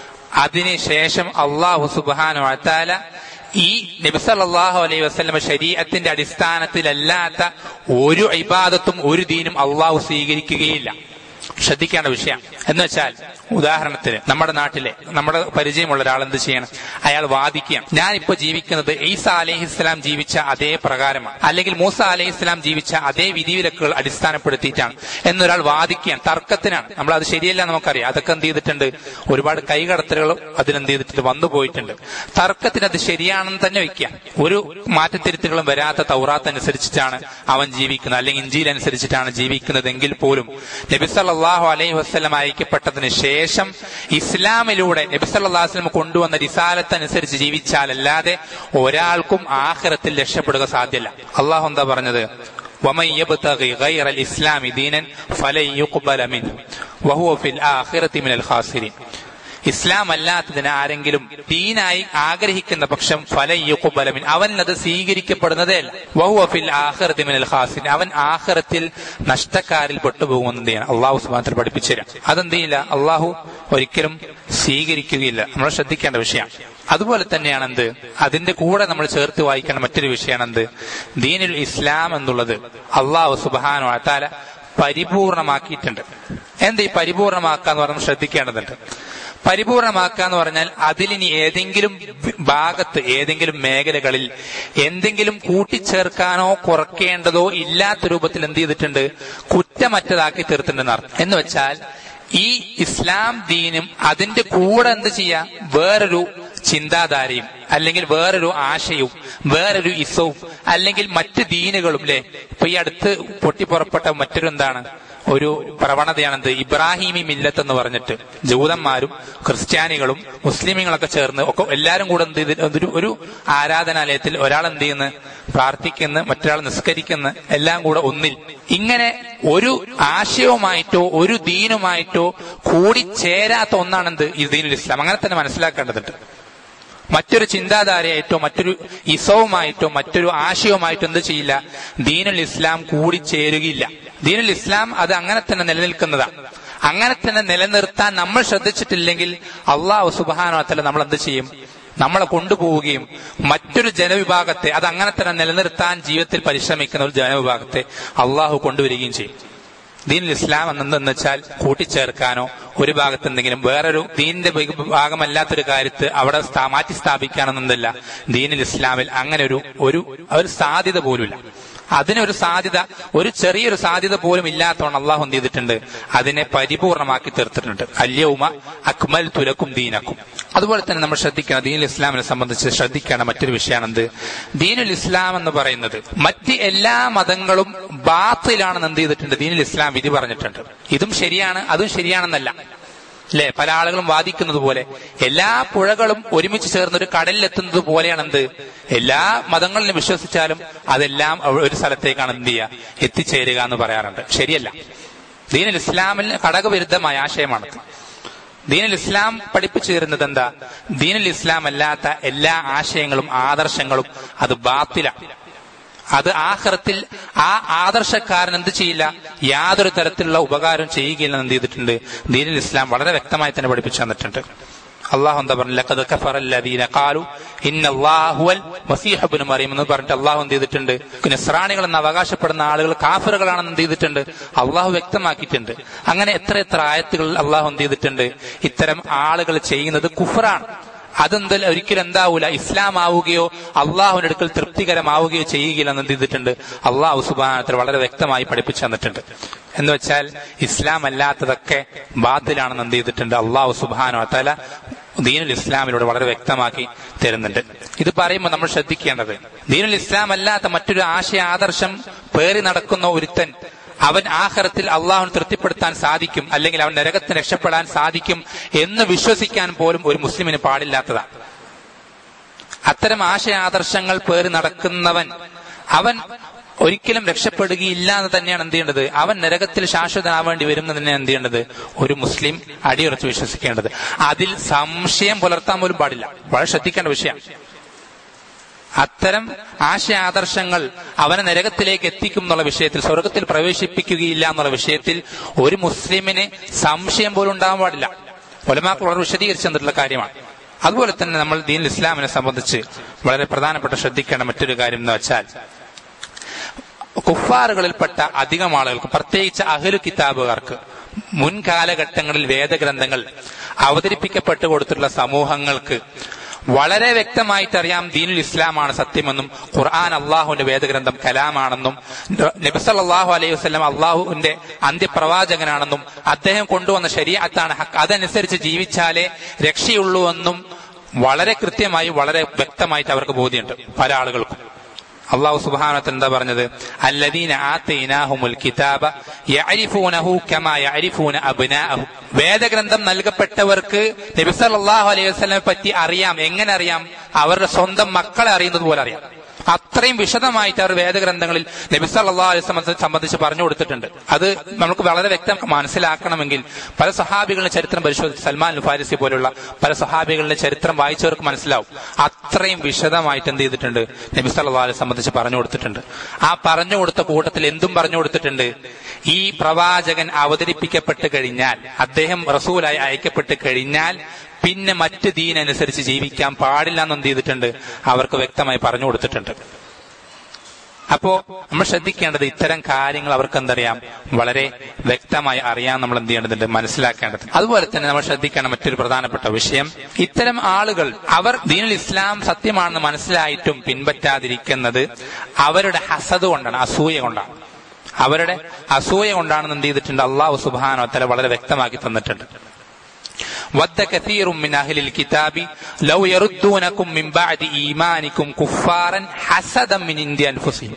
അതിനുശേഷം അല്ലാഹു സുബ്ഹാനഹു വ തആല ഈ നബി സല്ലല്ലാഹു അലൈഹി വസല്ലമ ശരീഅത്തിന്റെ അടിസ്ഥാനത്തിലല്ലാത്ത ഒരു ഇബാദത്തും ഒരു ദീനും അള്ളാഹു സ്വീകരിക്കുകയില്ല. ശ്രദ്ധിക്കേണ്ട വിഷയം എന്ന് വെച്ചാൽ, ഉദാഹരണത്തിന് നമ്മുടെ നാട്ടിലെ നമ്മുടെ പരിചയമുള്ള ഒരാൾ എന്ത് ചെയ്യണം? അയാൾ വാദിക്കുകയാണ്, ഞാനിപ്പോ ജീവിക്കുന്നത് ഈസ അലൈഹിസ്സലാം ജീവിച്ച അതേ പ്രകാരമാണ്, അല്ലെങ്കിൽ മൂസ അലൈഹിസ്സലാം ജീവിച്ച അതേ വിധിവിലക്കുകൾ അടിസ്ഥാനപ്പെടുത്തിയിട്ടാണ് എന്നൊരാൾ വാദിക്കുകയാണ്. തർക്കത്തിനാണ്. നമ്മൾ അത് ശരിയല്ല നമുക്കറിയാം. അതൊക്കെ എന്ത് ചെയ്തിട്ടുണ്ട്? ഒരുപാട് കൈകടത്തലുകളും അതിനെന്ത് ചെയ്തിട്ടുണ്ട്? വന്നു പോയിട്ടുണ്ട്. തർക്കത്തിന് അത് ശരിയാണെന്ന് തന്നെ വെക്കുക. ഒരു മാറ്റത്തിരുത്തുകളും വരാത്ത തൗറാത്ത് അനുസരിച്ചിട്ടാണ് അവൻ ജീവിക്കുന്നത്, അല്ലെങ്കിൽ ഇഞ്ചീൽ അനുസരിച്ചിട്ടാണ് ജീവിക്കുന്നതെങ്കിൽ പോലും നബി സല്ലല്ലാഹു അലൈഹി വസല്ലം അയക്കപ്പെട്ടതിന് ശേഷം ഇസ്ലാമിലൂടെ നബി സല്ലല്ലാഹു അലൈഹി വസല്ലം കൊണ്ടുവന്ന റിസാലത്ത് അനുസരിച്ച് ജീവിച്ചാലല്ലാതെ ഒരാൾക്കും ആഖിറത്തിൽ രക്ഷപ്പെടുക സാധ്യമല്ല. അള്ളാഹു എന്താ പറഞ്ഞത്? വമൻ യബ്തഗി ഗൈറൽ ഇസ്ലാമി ദീനൻ ഫലൻ യുഖ്ബല മിൻഹു വഹുവ ഫിൽ ആഖിറതി മിനൽ ഖാസിരീൻ. ഇസ്ലാം അല്ലാത്തതിന് ആരെങ്കിലും ദീനായി ആഗ്രഹിക്കുന്ന പക്ഷം ഫലൻ യുഖ്ബല മിൻ, അവൻ അത് സ്വീകരിക്കപ്പെടുന്നതേ അല്ല. വഹുവ ഫിൽ ആഖിറതി മിനൽ ഖാസിരീൻ, അവൻ ആഖിറത്തിൽ നഷ്ടക്കാരിൽ പെട്ടുപോകുന്നതാണ് അള്ളാഹു സുബ്ഹാനഹു വ തആല പഠിപ്പിച്ചു തരാം. അതെന്ത് ചെയ്യില്ല? അള്ളാഹു ഒരിക്കലും സ്വീകരിക്കുകയില്ല. നമ്മൾ ശ്രദ്ധിക്കേണ്ട വിഷയം. അതുപോലെ തന്നെയാണ് എന്ത്? അതിന്റെ കൂടെ നമ്മൾ ചേർത്ത് വായിക്കേണ്ട മറ്റൊരു വിഷയമാണ് എന്ത്? ദീനുൽ ഇസ്ലാം എന്നുള്ളത് അള്ളാഹു സുബ്ഹാനഹു വ തആല പരിപൂർണമാക്കിയിട്ടുണ്ട്. എന്ത് ഈ പരിപൂർണമാക്കാന്ന് പറഞ്ഞാൽ ശ്രദ്ധിക്കേണ്ടതുണ്ട്. പരിപൂർണമാക്കുക എന്ന് പറഞ്ഞാൽ അതിലിനി ഏതെങ്കിലും ഭാഗത്ത്, ഏതെങ്കിലും മേഖലകളിൽ എന്തെങ്കിലും കൂട്ടിച്ചേർക്കാനോ കുറയ്ക്കേണ്ടതോ ഇല്ലാത്ത രൂപത്തിൽ എന്ത് ചെയ്തിട്ടുണ്ട്? കുറ്റമറ്റതാക്കി തീർത്തിട്ടുണ്ടെന്ന് അർത്ഥം. എന്ന് വെച്ചാൽ ഈ ഇസ്ലാം ദീനും അതിന്റെ കൂടെ എന്ത് ചെയ്യാം? വേറൊരു ചിന്താധാരയും, അല്ലെങ്കിൽ വേറൊരു ആശയവും, വേറൊരു ഇസവും, അല്ലെങ്കിൽ മറ്റ് ദീനുകളും അല്ലെ. ഇപ്പൊ ഈ അടുത്ത് പൊട്ടിപ്പുറപ്പെട്ട മറ്റൊരു എന്താണ് ഒരു പ്രവണതയാണെന്ത്? ഇബ്രാഹിമി മില്ലത്ത് എന്ന് പറഞ്ഞിട്ട് ജൂതന്മാരും ക്രിസ്ത്യാനികളും മുസ്ലിമുകളൊക്കെ ചേർന്ന് ഒക്കെ എല്ലാരും കൂടെ എന്ത് ചെയ്ത് ഒരു ആരാധനാലയത്തിൽ ഒരാൾ എന്ത് ചെയ്യുന്നു? പ്രാർത്ഥിക്കുന്നു, മറ്റൊരാൾ നിസ്കരിക്കുന്നു, എല്ലാം കൂടെ ഒന്നിൽ. ഇങ്ങനെ ഒരു ആശയവുമായിട്ടോ ഒരു ദീനുമായിട്ടോ കൂടിച്ചേരാത്ത ഒന്നാണെന്ത്? ഈ ദീനുൽ ഇസ്ലാം. അങ്ങനെ തന്നെ മനസ്സിലാക്കേണ്ടതുണ്ട്. മറ്റൊരു ചിന്താധാരയായിട്ടോ മറ്റൊരു ഇസവുമായിട്ടോ മറ്റൊരു ആശയവുമായിട്ടോ എന്ത് ചെയ്യില്ല? ദീനുൽ ഇസ്ലാം കൂടിച്ചേരുകയില്ല. ദീനുൽ ഇസ്ലാം അത് അങ്ങനെ തന്നെ നിലനിൽക്കുന്നതാണ്. അങ്ങനെ തന്നെ നിലനിർത്താൻ നമ്മൾ ശ്രദ്ധിച്ചിട്ടില്ലെങ്കിൽ അള്ളാഹു സുബ്ഹാനഹു വ തആല നമ്മൾ എന്ത് ചെയ്യും? നമ്മളെ കൊണ്ടുപോവുകയും മറ്റൊരു ജനവിഭാഗത്തെ അത് അങ്ങനെ തന്നെ നിലനിർത്താൻ ജീവിതത്തിൽ പരിശ്രമിക്കുന്ന ഒരു ജനവിഭാഗത്തെ അള്ളാഹു കൊണ്ടുവരികയും ചെയ്യും. ദീനുൽ ഇസ്ലാം എന്നെന്ന് വെച്ചാൽ കൂട്ടിച്ചേർക്കാനോ ഒരു ഭാഗത്ത് എന്തെങ്കിലും വേറൊരു ദീനിന്റെ ഭാഗമല്ലാത്തൊരു കാര്യത്ത് അവിടെ മാറ്റി സ്ഥാപിക്കാനൊന്നല്ല. ദീനുൽ ഇസ്ലാമിൽ അങ്ങനെ ഒരു ഒരു സാധ്യത പോലുമില്ല. അതിനൊരു സാധ്യത, ഒരു ചെറിയൊരു സാധ്യത പോലും ഇല്ലാത്തവണ്ണം അള്ളാഹു എന്ത് ചെയ്തിട്ടുണ്ട്? അതിനെ പരിപൂർണമാക്കി തീർത്തിട്ടുണ്ട്. അൽയൗമ അക്മൽതു ലക്കും ദീനക്കും. അതുപോലെ തന്നെ നമ്മൾ ശ്രദ്ധിക്കണം, ദീനുൽ ഇസ്ലാമിനെ സംബന്ധിച്ച് ശ്രദ്ധിക്കേണ്ട മറ്റൊരു വിഷയമാണെന്ത്? ദീനുൽ ഇസ്ലാം എന്ന് പറയുന്നത് മറ്റ് എല്ലാ മതങ്ങളും ബാത്തിലാണെന്ന് എന്ത് ചെയ്തിട്ടുണ്ട്? ദീനുൽ ഇസ്ലാം വിധി പറഞ്ഞിട്ടുണ്ട്. ഇതും ശരിയാണ്, അതും ശരിയാണെന്നല്ല അല്ലെ. പല ആളുകളും വാദിക്കുന്നത് പോലെ എല്ലാ പുഴകളും ഒരുമിച്ച് ചേർന്ന് ഒരു കടലിലെത്തുന്നത് പോലെയാണ് എന്ത്? എല്ലാ മതങ്ങളിലും വിശ്വസിച്ചാലും അതെല്ലാം ഒരു സ്ഥലത്തേക്കാണ് എന്ത് ചെയ്യുക? എത്തിച്ചേരുക എന്ന് പറയാറുണ്ട്. ശരിയല്ല. ദീനുൽ ഇസ്ലാമിൽ ഘടകവിരുദ്ധമായ ആശയമാണ്. ദീനുൽ ഇസ്ലാം പഠിപ്പിച്ചു തരുന്നത് എന്താ? ദീനുൽ ഇസ്ലാം അല്ലാത്ത എല്ലാ ആശയങ്ങളും ആദർശങ്ങളും അത് ബാത്തിലാണ്. അത് ആഖിറത്തിൽ ആ ആദർശക്കാരൻ എന്ത് ചെയ്യില്ല? യാതൊരു തരത്തിലുള്ള ഉപകാരം ചെയ്യുകയില്ലെന്ന് എന്ത് ചെയ്തിട്ടുണ്ട്? ദീനുൽ ഇസ്ലാം വളരെ വ്യക്തമായി തന്നെ പഠിപ്പിച്ചു തന്നിട്ടുണ്ട്. അള്ളാഹു എന്താ പറഞ്ഞു? ലഖദ് കഫറല്ലദീന ഖാലു ഇന്നല്ലാഹു ഹുവൽ മസീഹ് ഇബ്നു മറിയം എന്ന് പറഞ്ഞിട്ട് അള്ളാഹു എന്ത് ചെയ്തിട്ടുണ്ട്? നസ്രാണികൾ എന്ന് അവകാശപ്പെടുന്ന ആളുകൾ കാഫിറുകളാണെന്ന് എന്ത് ചെയ്തിട്ടുണ്ട്? അള്ളാഹു വ്യക്തമാക്കിയിട്ടുണ്ട്. അങ്ങനെ എത്ര എത്ര ആയത്തുകൾ അള്ളാഹു എന്ത് ചെയ്തിട്ടുണ്ട്? ഇത്തരം ആളുകൾ ചെയ്യുന്നത് കുഫറാണ്. അതെന്തായാലും ഒരിക്കലും എന്താവൂല? ഇസ്ലാം ആവുകയോ അള്ളാഹുവിന്റെ അടുക്കൽ തൃപ്തികരമാവുകയോ ചെയ്യുകയില്ലെന്ന് എന്ത് ചെയ്തിട്ടുണ്ട്? അള്ളാഹു സുബ്ഹാനഹു വ തആല വളരെ വ്യക്തമായി പഠിപ്പിച്ചു തന്നിട്ടുണ്ട്. എന്ന് വെച്ചാൽ ഇസ്ലാം അല്ലാത്തതൊക്കെ ബാത്തിലാണെന്ന് എന്ത് ചെയ്തിട്ടുണ്ട്? അള്ളാഹു സുബ്ഹാനഹു വ തആല ദീനുൽ ഇസ്ലാമിലൂടെ വളരെ വ്യക്തമാക്കി തരുന്നുണ്ട്. ഇത് പറയുമ്പോൾ നമ്മൾ ശ്രദ്ധിക്കേണ്ടത്, ദീനുൽ ഇസ്ലാം അല്ലാത്ത മറ്റൊരു ആശയ ആദർശം പേറി നടക്കുന്ന ഒരുത്തൻ അവൻ ആഖിറത്തിൽ അള്ളാഹുവിനെ തൃപ്തിപ്പെടുത്താൻ സാധിക്കും, അല്ലെങ്കിൽ അവൻ നരകത്തിന് രക്ഷപ്പെടാൻ സാധിക്കും എന്ന് വിശ്വസിക്കാൻ പോലും ഒരു മുസ്ലിമിന് പാടില്ലാത്തതാണ്. അത്തരം ആശയാദർശങ്ങൾ പേറി നടക്കുന്നവൻ അവൻ ഒരിക്കലും രക്ഷപ്പെടുകയില്ല എന്ന് തന്നെയാണ് എന്ത് ചെയ്യേണ്ടത്. അവൻ നരകത്തിൽ ശാശ്വതനാവേണ്ടി വരും എന്ന് തന്നെയാണ് എന്ത് ചെയ്യേണ്ടത് ഒരു മുസ്ലിം അടിയുറച്ച് വിശ്വസിക്കേണ്ടത്. അതിൽ സംശയം പുലർത്താൻ പോലും പാടില്ല. വളരെ ശ്രദ്ധിക്കേണ്ട വിഷയം. അത്തരം ആശയാദർശങ്ങൾ അവനെ നരകത്തിലേക്ക് എത്തിക്കും എന്നുള്ള വിഷയത്തിൽ, സ്വർഗത്തിൽ പ്രവേശിപ്പിക്കുകയില്ല എന്നുള്ള വിഷയത്തിൽ ഒരു മുസ്ലിമിന് സംശയം പോലും ഉണ്ടാകാൻ പാടില്ല. ഉലമാക്കൾ വളരെ വിശദീകരിച്ചു തന്നിട്ടുള്ള കാര്യമാണ്. അതുപോലെ തന്നെ നമ്മൾ ദീനുൽ ഇസ്ലാമിനെ സംബന്ധിച്ച് വളരെ പ്രധാനപ്പെട്ട ശ്രദ്ധിക്കേണ്ട മറ്റൊരു കാര്യം എന്ന് വെച്ചാൽ, കുഫാറുകളിൽപ്പെട്ട അധികം ആളുകൾക്ക്, പ്രത്യേകിച്ച് അഹ്ലു കിതാബുകാർക്ക്, മുൻകാലഘട്ടങ്ങളിൽ വേദഗ്രന്ഥങ്ങൾ അവതരിപ്പിക്കപ്പെട്ടു കൊടുത്തിട്ടുള്ള സമൂഹങ്ങൾക്ക് വളരെ വ്യക്തമായിട്ടറിയാം ദീനുൽ ഇസ്ലാമാണ് സത്യമെന്നും ഖുർആൻ അള്ളാഹുവിന്റെ വേദഗ്രന്ഥം കലാമാണെന്നും നബി സല്ലല്ലാഹു അലൈഹി വസല്ലം അള്ളാഹുവിന്റെ അന്ത്യപ്രവാചകനാണെന്നും അദ്ദേഹം കൊണ്ടുവന്ന ശരീഅത്താണ് ഹക്ക്, അതനുസരിച്ച് ജീവിച്ചാലേ രക്ഷയുള്ളൂ എന്നും വളരെ കൃത്യമായി വളരെ വ്യക്തമായിട്ട് അവർക്ക് ബോധ്യമുണ്ട് പല ആളുകൾക്കും. അള്ളാഹു സുബ്ഹാനഹു വ തആല എന്താ പറഞ്ഞത്? അല്ലദീന ആതൈനാഹുമുൽ കിതാബ യഅരിഫൂനഹു കമാ യഅരിഫൂന അബ്നാഅഹും. വേദഗ്രന്ഥം നൽകപ്പെട്ടവർക്ക് നബി സല്ലല്ലാഹു അലൈഹി വസല്ലമയെ പറ്റി അറിയാം. എങ്ങനെ അറിയാം? അവരുടെ സ്വന്തം മക്കളെ അറിയുന്നത് പോലെ അറിയാം. അത്രയും വിശദമായിട്ട് അവർ വേദഗ്രന്ഥങ്ങളിൽ നബി സല്ലല്ലാഹു അലൈഹി വസല്ലമയെ സംബന്ധിച്ച് പറഞ്ഞു കൊടുത്തിട്ടുണ്ട്. അത് നമുക്ക് വളരെ വ്യക്തം മനസ്സിലാക്കണമെങ്കിൽ പല സഹാബികളുടെ ചരിത്രം പരിശോധിച്ച്, സൽമാൻ അൽ ഫാരിസി പോലുള്ള പല സഹാബികളുടെ ചരിത്രം വായിച്ചവർക്ക് മനസ്സിലാവും. അത്രയും വിശദമായിട്ട് എന്ത് ചെയ്തിട്ടുണ്ട്? നബി സല്ലല്ലാഹു അലൈഹി വസല്ലമയെ സംബന്ധിച്ച് പറഞ്ഞു കൊടുത്തിട്ടുണ്ട്. ആ പറഞ്ഞു കൊടുത്ത കൂട്ടത്തിൽ എന്തും പറഞ്ഞു കൊടുത്തിട്ടുണ്ട്. ഈ പ്രവാചകൻ അവതരിപ്പിക്കപ്പെട്ട് കഴിഞ്ഞാൽ, അദ്ദേഹം റസൂലായി അയക്കപ്പെട്ട് കഴിഞ്ഞാൽ പിന്നെ മറ്റ് ദീൻ അനുസരിച്ച് ജീവിക്കാൻ പാടില്ല എന്ന് എന്ത് ചെയ്തിട്ടുണ്ട്? അവർക്ക് വ്യക്തമായി പറഞ്ഞു കൊടുത്തിട്ടുണ്ട്. അപ്പോ നമ്മൾ ശ്രദ്ധിക്കേണ്ടത് ഇത്തരം കാര്യങ്ങൾ അവർക്ക് എന്തറിയാം? വളരെ വ്യക്തമായി അറിയാൻ നമ്മൾ എന്ത് ചെയ്യേണ്ടതുണ്ട്? മനസ്സിലാക്കേണ്ടത്. അതുപോലെ തന്നെ നമ്മൾ ശ്രദ്ധിക്കേണ്ട മറ്റൊരു പ്രധാനപ്പെട്ട വിഷയം, ഇത്തരം ആളുകൾ അവർ ദീനുൽ ഇസ്ലാം സത്യമാണെന്ന് മനസ്സിലായിട്ടും പിൻപറ്റാതിരിക്കുന്നത് അവരുടെ ഹസദ് കൊണ്ടാണ്, അസൂയ കൊണ്ടാണ്. അവരുടെ അസൂയ കൊണ്ടാണെന്ന് എന്ത് ചെയ്തിട്ടുണ്ട്? അള്ളാഹു സുബ്ഹാനഹു വ തആല വളരെ വ്യക്തമാക്കി തന്നിട്ടുണ്ട്. വദ്ദ കസീറും മിൻ അഹ്ലിൽ കിതാബി ലൗ യറുദ്ദൂനകും മിൻ ബഅദി ഈമാനികും കുഫാറൻ ഹസദൻ മിൻ ഇൻദി അൻഫുസിഹിം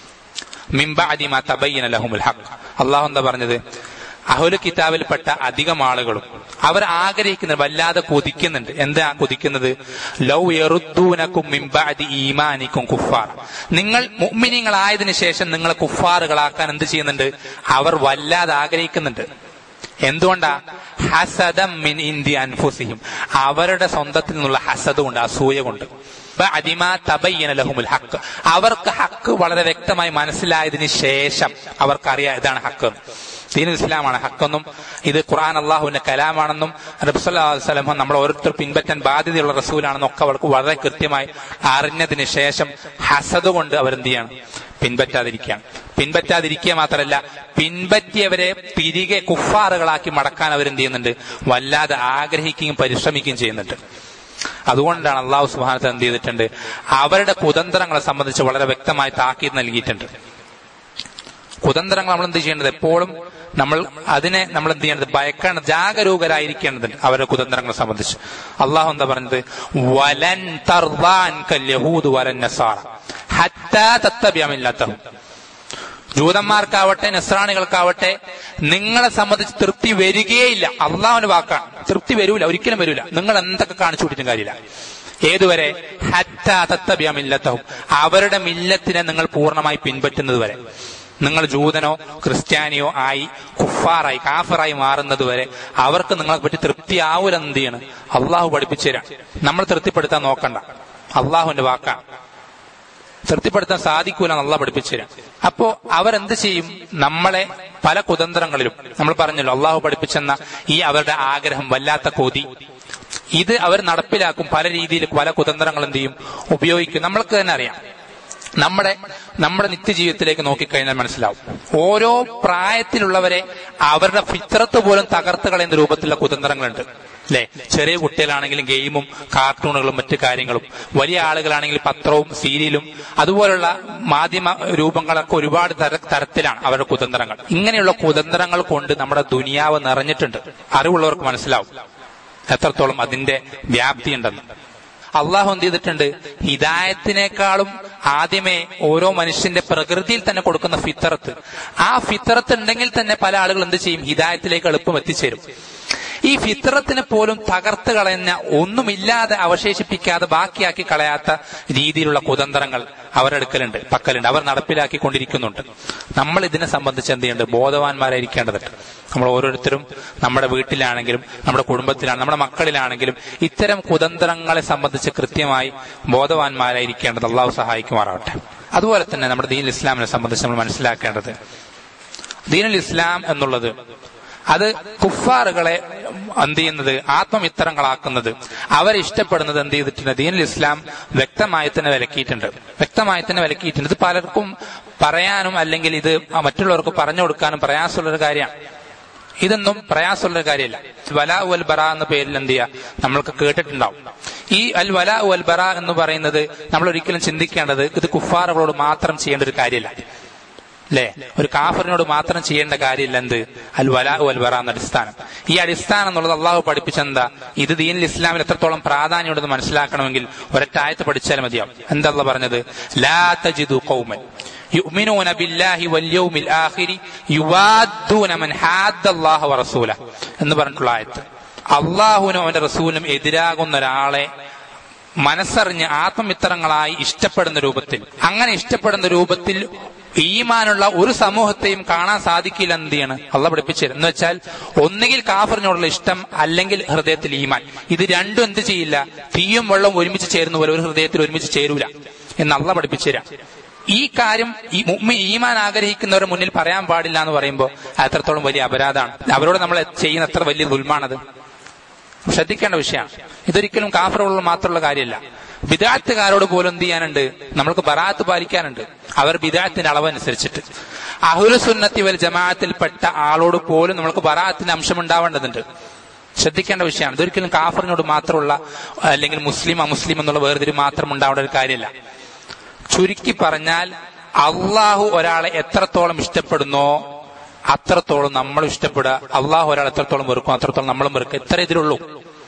മിൻ ബഅദി മാ തബയ്യന ലഹുമുൽ ഹഖ്. അല്ലാഹു എന്താ പറഞ്ഞത്? അഹ്ലു കിതാബിൽപ്പെട്ട അധികം ആളുകളും അവർ ആഗ്രഹിക്കുന്നത്, വല്ലാതെ കൊതിക്കുന്നുണ്ട്. എന്താ കൊതിക്കുന്നത്? ലൗ യറുദ്ദൂനകും മിൻ ബഅദി ഈമാനികും കുഫാർ. നിങ്ങൾ മുഅ്മിനീങ്ങളായതിനു ശേഷം നിങ്ങളെ കുഫാറുകളാക്കാൻ എന്ത് ചെയ്യുന്നുണ്ട്? അവർ വല്ലാതെ ആഗ്രഹിക്കുന്നുണ്ട്. എന്തുകൊണ്ടാ? ഹസദം മിൻ ഇൻദി അൻഫുസിഹിം. അവരുടെ സ്വന്തത്തിൽ നിന്നുള്ള ഹസദ് കൊണ്ട്, അസൂയ കൊണ്ട്. ബഅദിമാ തബയ്യന ലഹുമുൽ ഹഖ്. അവർക്ക് ഹക്ക് വളരെ വ്യക്തമായി മനസ്സിലായതിനു ശേഷം അവർക്കറിയാം ഇതാണ് ഹക്ക്, ദീനുൽ ഇസ്ലാമാണ് ഹക്കെന്നും ഇത് ഖുർആൻ അള്ളാഹുവിന്റെ കലാമാണെന്നും നബി സല്ലല്ലാഹു അലൈഹി വസല്ലം നമ്മൾ ഓരോരുത്തർ പിൻപറ്റാൻ ബാധ്യതയുള്ള റസൂലാണെന്നും ഒക്കെ അവർക്ക് വളരെ കൃത്യമായി അറിഞ്ഞതിന് ശേഷം ഹസദ് കൊണ്ട് അവരെന്ത് ചെയ്യണം? പിൻപറ്റാതിരിക്കുകയാണ്. പിൻപറ്റാതിരിക്കുക മാത്രമല്ല, പിൻപറ്റിയവരെ തിരികെ കുഫാറുകളാക്കി മടക്കാൻ അവരെന്ത് ചെയ്യുന്നുണ്ട്? വല്ലാതെ ആഗ്രഹിക്കുകയും പരിശ്രമിക്കുകയും ചെയ്യുന്നുണ്ട്. അതുകൊണ്ടാണ് അള്ളാഹു സുബ്ഹാനഹു വ തആല എന്ത് ചെയ്തിട്ടുണ്ട്? അവരുടെ കുതന്ത്രങ്ങളെ സംബന്ധിച്ച് വളരെ വ്യക്തമായി താക്കീത് നൽകിയിട്ടുണ്ട്. കുതന്ത്രങ്ങൾ നമ്മൾ എന്ത് ചെയ്യേണ്ടത്? എപ്പോഴും നമ്മൾ അതിനെ നമ്മൾ എന്ത് ചെയ്യേണ്ടത്? ഭയക്കണം, ജാഗരൂകരായിരിക്കേണ്ടതുണ്ട് അവരുടെ കുതന്ത്രങ്ങളെ സംബന്ധിച്ച്. അള്ളാഹു എന്താ പറഞ്ഞത്? വലൻ തർദാൻകൽ യഹൂദു വലൻ നസാറ ഹത്താ തത്തബിഅ മില്ലതഹും. ജൂതന്മാർക്കാവട്ടെ നസ്രാണികൾക്കാവട്ടെ നിങ്ങളെ സംബന്ധിച്ച് തൃപ്തി വരികയില്ല. അള്ളാഹുവിന്റെ വാക്കാണ്. തൃപ്തി വരൂല, ഒരിക്കലും വരൂല. നിങ്ങൾ എന്തൊക്കെ കാണിച്ചു കൂട്ടിയിട്ടും കാര്യമില്ല. ഏതുവരെ? ഹത്താ തത്തബിഅ മില്ലതഹും. അവരുടെ മില്ലത്തിനെ നിങ്ങൾ പൂർണ്ണമായി പിൻപറ്റുന്നത് വരെ. നിങ്ങൾ ജൂതനോ ക്രിസ്ത്യാനിയോ ആയി കുഫാറായി കാഫറായി മാറുന്നത് വരെ അവർക്ക് നിങ്ങളെ പറ്റി തൃപ്തിയാവൂലെന്ന് എന്ത് ചെയ്യണം? അള്ളാഹു പഠിപ്പിച്ചു തരാം. നമ്മൾ തൃപ്തിപ്പെടുത്താൻ നോക്കണ്ട. അള്ളാഹുവിന്റെ വാക്കാണ്. തൃപ്തിപ്പെടുത്താൻ സാധിക്കൂല അള്ളാഹു പഠിപ്പിച്ചു തരാം. അപ്പോ അവരെന്ത് ചെയ്യും? നമ്മളെ പല കുതന്ത്രങ്ങളിലും, നമ്മൾ പറഞ്ഞല്ലോ അള്ളാഹു പഠിപ്പിച്ചെന്ന ഈ അവരുടെ ആഗ്രഹം, വല്ലാത്ത കൊതി, ഇത് അവർ നടപ്പിലാക്കും. പല രീതിയിൽ പല കുതന്ത്രങ്ങൾ എന്ത് ചെയ്യും? ഉപയോഗിക്കും. നമ്മൾക്ക് തന്നെ അറിയാം. നമ്മുടെ നമ്മുടെ നിത്യജീവിതത്തിലേക്ക് നോക്കിക്കഴിഞ്ഞാൽ മനസ്സിലാവും. ഓരോ പ്രായത്തിലുള്ളവരെ അവരുടെ ഫിത്രത്ത് പോലും തകർത്ത് കളയുന്ന രൂപത്തിലുള്ള കുതന്ത്രങ്ങളുണ്ട്, അല്ലെ? ചെറിയ കുട്ടികളാണെങ്കിലും ഗെയിമും കാർട്ടൂണുകളും മറ്റു കാര്യങ്ങളും, വലിയ ആളുകളാണെങ്കിൽ പത്രവും സീരിയലും അതുപോലുള്ള മാധ്യമ രൂപങ്ങളൊക്കെ ഒരുപാട് തര തരത്തിലാണ് അവരുടെ കുതന്ത്രങ്ങൾ. ഇങ്ങനെയുള്ള കുതന്ത്രങ്ങൾ കൊണ്ട് നമ്മുടെ ദുനിയാവ് നിറഞ്ഞിട്ടുണ്ട്. അറിവുള്ളവർക്ക് മനസ്സിലാവും എത്രത്തോളം അതിന്റെ വ്യാപ്തി ഉണ്ടെന്ന്. അള്ളാഹു എന്ത് ചെയ്തിട്ടുണ്ട്? ഹിദായത്തിനേക്കാളും ആദ്യമേ ഓരോ മനുഷ്യന്റെ പ്രകൃതിയിൽ തന്നെ കൊടുക്കുന്ന ഫിത്രത്ത്, ആ ഫിത്രത്ത് ഉണ്ടെങ്കിൽ തന്നെ പല ആളുകൾ എന്ത് ചെയ്യും? ഹിദായത്തിലേക്ക് എളുപ്പം എത്തിച്ചേരും. ഈ ഫിത്രത്തിനെ പോലും തകർത്ത് കളയുന്ന, ഒന്നുമില്ലാതെ അവശേഷിപ്പിക്കാതെ ബാക്കിയാക്കി കളയാത്ത രീതിയിലുള്ള കുതന്ത്രങ്ങൾ അവരെടുക്കലുണ്ട്, പക്കലുണ്ട്, അവർ നടപ്പിലാക്കിക്കൊണ്ടിരിക്കുന്നുണ്ട്. നമ്മൾ ഇതിനെ സംബന്ധിച്ച് എന്ത് ചെയ്യുന്നുണ്ട്? ബോധവാന്മാരായിരിക്കേണ്ടതുണ്ട്. നമ്മൾ ഓരോരുത്തരും നമ്മുടെ വീട്ടിലാണെങ്കിലും നമ്മുടെ കുടുംബത്തിലാണെങ്കിലും നമ്മുടെ മക്കളിലാണെങ്കിലും ഇത്തരം കുതന്ത്രങ്ങളെ സംബന്ധിച്ച് കൃത്യമായി ബോധവാന്മാരായിരിക്കേണ്ടത് അള്ളാഹു സഹായിക്കുമാറാവട്ടെ. അതുപോലെ തന്നെ നമ്മുടെ ദീനുൽ ഇസ്ലാമിനെ സംബന്ധിച്ച് നമ്മൾ മനസ്സിലാക്കേണ്ടത്, ദീനുൽ ഇസ്ലാം എന്നുള്ളത് അത് കുഫാറുകളെ എന്ത് ചെയ്യുന്നത്? ആത്മമിത്രങ്ങളാക്കുന്നത്, അവരെ ഇഷ്ടപ്പെടുന്നത് എന്ത് ചെയ്തിട്ടുണ്ട്? ദീനുൽ ഇസ്ലാം വ്യക്തമായി തന്നെ വിലക്കിയിട്ടുണ്ട്, വ്യക്തമായി തന്നെ വിലക്കിയിട്ടുണ്ട്. ഇത് പലർക്കും പറയാനും അല്ലെങ്കിൽ ഇത് മറ്റുള്ളവർക്ക് പറഞ്ഞു കൊടുക്കാനും പ്രയാസമുള്ളൊരു കാര്യമാണ്. ഇതൊന്നും പ്രയാസമുള്ളൊരു കാര്യമല്ല. വലാ ഉൽ ബറ എന്ന പേരിൽ എന്ത് ചെയ്യുക, നമ്മൾക്ക് കേട്ടിട്ടുണ്ടാവും. ഈ അൽ വലാ ഉൽ ബറ എന്ന് പറയുന്നത് നമ്മൾ ഒരിക്കലും ചിന്തിക്കേണ്ടത് ഇത് കുഫാറുകളോട് മാത്രം ചെയ്യേണ്ട ഒരു കാര്യമല്ല, അല്ലെ? ഒരു കാഫറിനോട് മാത്രം ചെയ്യേണ്ട കാര്യമില്ല. എന്ത്? അൽ വലാ ഉൽ ബറ എന്ന അടിസ്ഥാനം. ഈ അടിസ്ഥാനം എന്നുള്ളത് അള്ളാഹു പഠിപ്പിച്ചെന്താ? ഇത് ദീനുൽ ഇസ്ലാമിൽ എത്രത്തോളം പ്രാധാന്യമുണ്ടെന്ന് മനസ്സിലാക്കണമെങ്കിൽ ഒരൊറ്റ ആയത്ത് പഠിച്ചാൽ മതിയാവും. എന്താ അള്ളാഹു പറഞ്ഞത്? ലാ തജിദു ഖൗമൻ യുഅ്മിനൂന ബില്ലാഹി വൽ യൗമിൽ ആഖിരി യുവാദ്ദൂന മൻ ഹാദ്ദല്ലാഹ വറസൂലഹു എന്ന് പറഞ്ഞിട്ടുള്ള ആയത്ത്. അള്ളാഹുവിനും അവന്റെ റസൂലിനും എതിരാകുന്ന ഒരാളെ മനസ്സറിഞ്ഞ് ആത്മമിത്രങ്ങളായി ഇഷ്ടപ്പെടുന്ന രൂപത്തിൽ, അങ്ങനെ ഇഷ്ടപ്പെടുന്ന രൂപത്തിൽ ഈമാനുള്ള ഒരു സമൂഹത്തെയും കാണാൻ സാധിക്കില്ല. എന്ത് ചെയ്യാണ് അള്ളാഹു പഠിപ്പിച്ചത് എന്ന് വെച്ചാൽ, ഒന്നുകിൽ കാഫറിനോടുള്ള ഇഷ്ടം അല്ലെങ്കിൽ ഹൃദയത്തിൽ ഈമാൻ. ഇത് രണ്ടും എന്ത് ചെയ്യില്ല? തീയും വെള്ളവും ഒരുമിച്ച് ചേരുന്ന പോലെ ഒരു ഹൃദയത്തിൽ ഒരുമിച്ച് ചേരൂല എന്ന് അള്ളാഹു പഠിപ്പിച്ചുതരാം. ഈ കാര്യം ഈ മുഅ്മിൻ ഈമാൻ ആഗ്രഹിക്കുന്നവരുടെ മുന്നിൽ പറയാൻ പാടില്ല എന്ന് പറയുമ്പോൾ അത്രത്തോളം വലിയ അപരാധമാണ്. അവരോട് നമ്മൾ ചെയ്യുന്ന എത്ര വലിയ ദുൽമാണത്. ശ്രദ്ധിക്കേണ്ട വിഷയമാണ്. ഇതൊരിക്കലും കാഫറുകളിൽ മാത്രമുള്ള കാര്യമല്ല. ബിദഅത്തുകാരോട് പോലും എന്ത് ചെയ്യാനുണ്ട്? നമ്മൾക്ക് ബറാഅത്ത് പാലിക്കാനുണ്ട്, അവർ ബിദഅത്തിന്റെ അളവനുസരിച്ചിട്ട്. അഹ്ലു സുന്നത്തി വൽ ജമാഅത്തിൽപ്പെട്ട ആളോട് പോലും നമ്മൾക്ക് ബറാഅത്തിന്റെ അംശം ഉണ്ടാവേണ്ടതുണ്ട്. ശ്രദ്ധിക്കേണ്ട വിഷയമാണ്. ഇതൊരിക്കലും കാഫറിനോട് മാത്രമുള്ള അല്ലെങ്കിൽ മുസ്ലിം അമുസ്ലിം എന്നുള്ള വേർതിരിവ് മാത്രം ഉണ്ടാവേണ്ട ഒരു കാര്യമല്ല. ചുരുക്കി പറഞ്ഞാൽ, അള്ളാഹു ഒരാളെ എത്രത്തോളം ഇഷ്ടപ്പെടുന്നോ അത്രത്തോളം നമ്മളും ഇഷ്ടപ്പെടുക, അള്ളാഹു ഒരാൾ എത്രത്തോളം വെറുക്കും അത്രത്തോളം നമ്മളും വെറുക്കുക. ഇത്ര ഇതിലുള്ളൂ.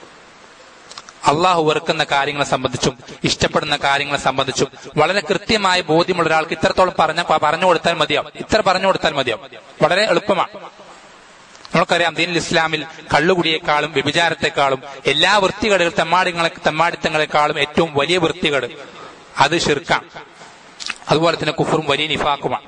അള്ളാഹു വെറുക്കുന്ന കാര്യങ്ങളെ സംബന്ധിച്ചും ഇഷ്ടപ്പെടുന്ന കാര്യങ്ങളെ സംബന്ധിച്ചും വളരെ കൃത്യമായ ബോധ്യമുള്ള ഒരാൾക്ക് ഇത്രത്തോളം പറഞ്ഞ പറഞ്ഞു കൊടുത്താൽ മതിയാവും. ഇത്ര പറഞ്ഞു കൊടുത്താൽ മതിയാവും. വളരെ എളുപ്പമാണ്. നമുക്കറിയാം, ദീനുൽ ഇസ്ലാമിൽ കള്ളുകുടിയേക്കാളും വ്യഭിചാരത്തെക്കാളും എല്ലാ വൃത്തികേടുകൾ തെമ്മാടിങ്ങളെ തെമ്മാടിത്തങ്ങളെക്കാളും ഏറ്റവും വലിയ വൃത്തികേട് അത് ശിർക്കാണ്. അതുപോലെ തന്നെ കുഫറും വലിയ നിഫാഖുമാണ്.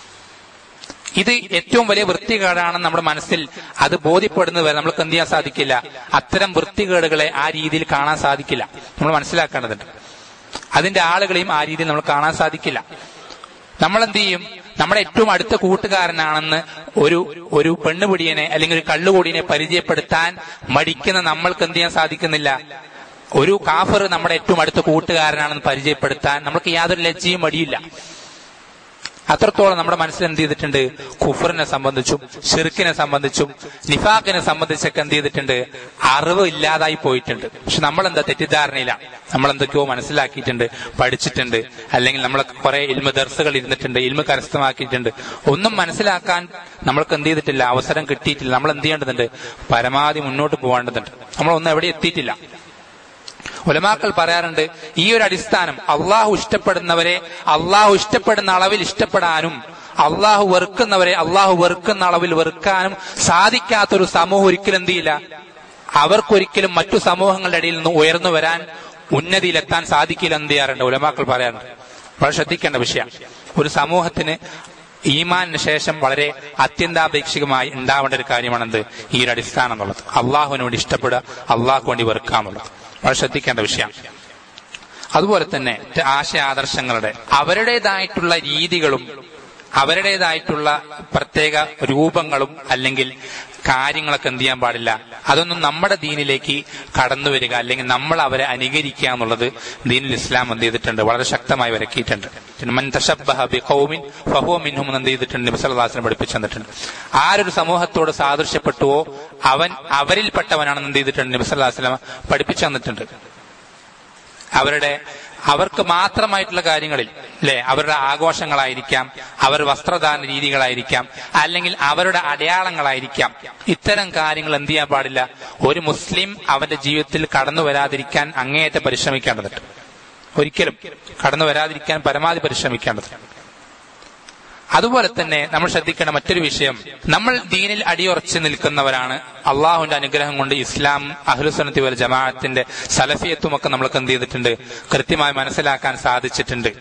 ഇത് ഏറ്റവും വലിയ വൃത്തികേടാണെന്ന് നമ്മുടെ മനസ്സിൽ അത് ബോധ്യപ്പെടുന്നത് വരെ നമ്മൾക്ക് എന്ത് ചെയ്യാൻ സാധിക്കില്ല? അത്തരം വൃത്തികേടുകളെ ആ രീതിയിൽ കാണാൻ സാധിക്കില്ല. നമ്മൾ മനസ്സിലാക്കേണ്ടതുണ്ട്. അതിന്റെ ആളുകളെയും ആ രീതിയിൽ നമ്മൾ കാണാൻ സാധിക്കില്ല. നമ്മൾ എന്ത് ചെയ്യും? നമ്മുടെ ഏറ്റവും അടുത്ത കൂട്ടുകാരനാണെന്ന് ഒരു ഒരു പെണ്ണുപിടിയനെ അല്ലെങ്കിൽ ഒരു കള്ളുകൂടിയനെ പരിചയപ്പെടുത്താൻ മടിക്കുന്ന നമ്മൾക്ക് എന്ത് ചെയ്യാൻ സാധിക്കുന്നില്ല? ഒരു കാഫർ നമ്മുടെ ഏറ്റവും അടുത്ത കൂട്ടുകാരനാണെന്ന് പരിചയപ്പെടുത്താൻ നമുക്ക് യാതൊരു ലജ്ജയും മടിയില്ല. അത്രത്തോളം നമ്മുടെ മനസ്സിൽ എന്ത് ചെയ്തിട്ടുണ്ട്? കുഫറിനെ സംബന്ധിച്ചും ഷിർക്കിനെ സംബന്ധിച്ചും നിഫാഖിനെ സംബന്ധിച്ചൊക്കെ എന്ത് ചെയ്തിട്ടുണ്ട്? അറിവ് ഇല്ലാതായി പോയിട്ടുണ്ട്. പക്ഷെ നമ്മളെന്താ തെറ്റിദ്ധാരണയിലാണ്. നമ്മളെന്തൊക്കെയോ മനസ്സിലാക്കിയിട്ടുണ്ട്, പഠിച്ചിട്ടുണ്ട്, അല്ലെങ്കിൽ നമ്മളൊക്കെ കുറെ ഇൽമ ദർസുകൾ ഇരുന്നിട്ടുണ്ട്, ഇൽമ കരസ്ഥമാക്കിയിട്ടുണ്ട്. ഒന്നും മനസ്സിലാക്കാൻ നമ്മൾക്ക് എന്ത് ചെയ്തിട്ടില്ല? അവസരം കിട്ടിയിട്ടില്ല. നമ്മൾ എന്ത് ചെയ്യേണ്ടതുണ്ട്? പരമാവധി മുന്നോട്ട് പോകേണ്ടതുണ്ട്. നമ്മളൊന്നും എവിടെ എത്തിയിട്ടില്ല. ഉലമാക്കൾ പറയാറുണ്ട്, ഈ ഒരു അടിസ്ഥാനം അള്ളാഹു ഇഷ്ടപ്പെടുന്നവരെ അള്ളാഹു ഇഷ്ടപ്പെടുന്ന അളവിൽ ഇഷ്ടപ്പെടാനും അള്ളാഹു വെറുക്കുന്നവരെ അള്ളാഹു വെറുക്കുന്ന അളവിൽ വെറുക്കാനും സാധിക്കാത്തൊരു സമൂഹം ഒരിക്കലും എന്ത് ചെയ്യില്ല? അവർക്കൊരിക്കലും മറ്റു സമൂഹങ്ങളുടെ ഇടയിൽ നിന്ന് ഉയർന്നു വരാൻ ഉന്നതിയിലെത്താൻ സാധിക്കില്ല എന്ത് ചെയ്യാറുണ്ട്? ഉലമാക്കൾ പറയാറുണ്ട്. വളരെ ശ്രദ്ധിക്കേണ്ട വിഷയമാണ്. ഒരു സമൂഹത്തിന് ഈമാനിന് ശേഷം വളരെ അത്യന്താപേക്ഷികമായി ഉണ്ടാവേണ്ട ഒരു കാര്യമാണെന്ത്? ഈ ഒരു അടിസ്ഥാനം എന്നുള്ളത്. അള്ളാഹുവിന് വേണ്ടി ഇഷ്ടപ്പെടുക, അള്ളാഹു വേണ്ടി വെറുക്കാന്നുള്ളത് വളരെ ശ്രദ്ധിക്കേണ്ട വിഷയമാണ്. അതുപോലെ തന്നെ ആശയ ആദർശങ്ങളുടെ അവരുടേതായിട്ടുള്ള രീതികളും അവരുടേതായിട്ടുള്ള പ്രത്യേക രൂപങ്ങളും അല്ലെങ്കിൽ കാര്യങ്ങളൊക്കെ എന്ത് ചെയ്യാൻ പാടില്ല? അതൊന്നും നമ്മുടെ ദീനിലേക്ക് കടന്നു വരിക അല്ലെങ്കിൽ നമ്മൾ അവരെ അനുകരിക്കുക എന്നുള്ളത് ദീനുൽ ഇസ്ലാം എന്ത് ചെയ്തിട്ടുണ്ട്? വളരെ ശക്തമായി വിലക്കിയിട്ടുണ്ട്. മൻ തശബ്ബഹ ബിഖൗമിൻ ഫഹുവ മിൻഹും എന്ത് ചെയ്തിട്ടുണ്ട്? നബി സല്ലല്ലാഹു അലൈഹി വസല്ലം പഠിപ്പിച്ചു തന്നിട്ടുണ്ട്. ആരൊരു സമൂഹത്തോട് സാദൃശ്യപ്പെട്ടുവോ അവൻ അവരിൽപ്പെട്ടവനാണെന്ന് എന്ത് ചെയ്തിട്ടുണ്ട്? നബി സല്ലല്ലാഹു അലൈഹി വസല്ലം പഠിപ്പിച്ചു തന്നിട്ടുണ്ട്. അവരുടെ അവർക്ക് മാത്രമായിട്ടുള്ള കാര്യങ്ങളിൽ അല്ലെ, അവരുടെ ആഘോഷങ്ങളായിരിക്കാം, അവർ വസ്ത്രധാരണ രീതികളായിരിക്കാം, അല്ലെങ്കിൽ അവരുടെ അടയാളങ്ങളായിരിക്കാം, ഇത്തരം കാര്യങ്ങൾ എന്ത് ചെയ്യാൻ പാടില്ല? ഒരു മുസ്ലിം അവന്റെ ജീവിതത്തിൽ കടന്നു വരാതിരിക്കാൻ അങ്ങേയറ്റം പരിശ്രമിക്കേണ്ടതുണ്ട്. ഒരിക്കലും കടന്നു വരാതിരിക്കാൻ പരമാവധി പരിശ്രമിക്കേണ്ടതുണ്ട്. അതുപോലെ തന്നെ നമ്മൾ ശ്രദ്ധിക്കേണ്ട മറ്റൊരു വിഷയം, നമ്മൾ ദീനിൽ അടിയുറച്ചു നിൽക്കുന്നവരാണ്. അള്ളാഹുവിന്റെ അനുഗ്രഹം കൊണ്ട് ഇസ്ലാം, അഹ്ലുസുന്നത്തി വൽ ജമാഅത്തിന്റെ സലഫിയത്തും ഒക്കെ നമ്മൾക്ക് എന്ത് ചെയ്തിട്ടുണ്ട്, കൃത്യമായി മനസ്സിലാക്കാൻ സാധിച്ചിട്ടുണ്ട്.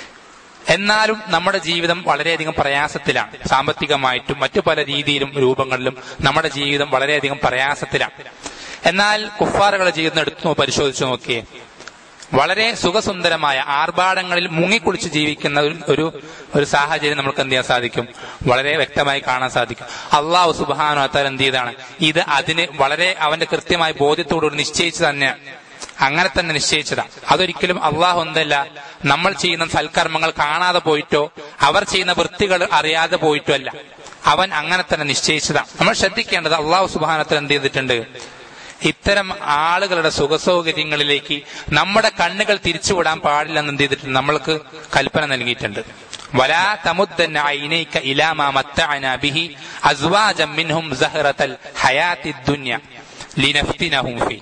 എന്നാലും നമ്മുടെ ജീവിതം വളരെയധികം പ്രയാസത്തിലാണ്. സാമ്പത്തികമായിട്ടും മറ്റു പല രീതിയിലും രൂപങ്ങളിലും നമ്മുടെ ജീവിതം വളരെയധികം പ്രയാസത്തിലാണ്. എന്നാൽ കുഫാറുകളുടെ ജീവിതം എടുത്തു പരിശോധിച്ചു നോക്കിയേ, വളരെ സുഖസുന്ദരമായ ആർഭാടങ്ങളിൽ മുങ്ങിക്കുളിച്ച് ജീവിക്കുന്ന ഒരു ഒരു സാഹചര്യം നമുക്ക് എന്ത് ചെയ്യാൻ സാധിക്കും, വളരെ വ്യക്തമായി കാണാൻ സാധിക്കും. അള്ളാഹു സുബ്ഹാനഹു വ തആല എന്ത് ചെയ്താണ്, ഇത് അതിന് വളരെ അവന്റെ കൃത്യമായ ബോധ്യത്തോടുകൂടി നിശ്ചയിച്ചു തന്നെയാണ്, അങ്ങനെ തന്നെ നിശ്ചയിച്ചതാണ്. അതൊരിക്കലും അള്ളാഹു എന്തല്ല നമ്മൾ ചെയ്യുന്ന സൽക്കർമ്മങ്ങൾ കാണാതെ പോയിട്ടോ അവർ ചെയ്യുന്ന വൃത്തികൾ അറിയാതെ പോയിട്ടോ അല്ല, അവൻ അങ്ങനെ തന്നെ നിശ്ചയിച്ചതാണ്. നമ്മൾ ശ്രദ്ധിക്കേണ്ടത്, അള്ളാഹു സുബ്ഹാനഹു വ തആല എന്ത് ചെയ്തിട്ടുണ്ട്, ഇത്തരം ആളുകളുടെ സുഖസൗകര്യങ്ങളിലേക്ക് നമ്മുടെ കണ്ണുകൾ തിരിച്ചുവിടാൻ പാടില്ലെന്ന് എന്ത് ചെയ്തിട്ടുണ്ട്, നമ്മൾക്ക് കൽപ്പന നൽകിയിട്ടുണ്ട്. വലാ തമുദ്ദന്ന ഐനൈക ഇലാ മാ മത്തഅനാ ബിഹി അസ്വാജൻ മിൻഹും സഹറത്തൽ ഹയാത്തിദ് ദുനിയ ലിനഫ്തിനഹും ഫീ.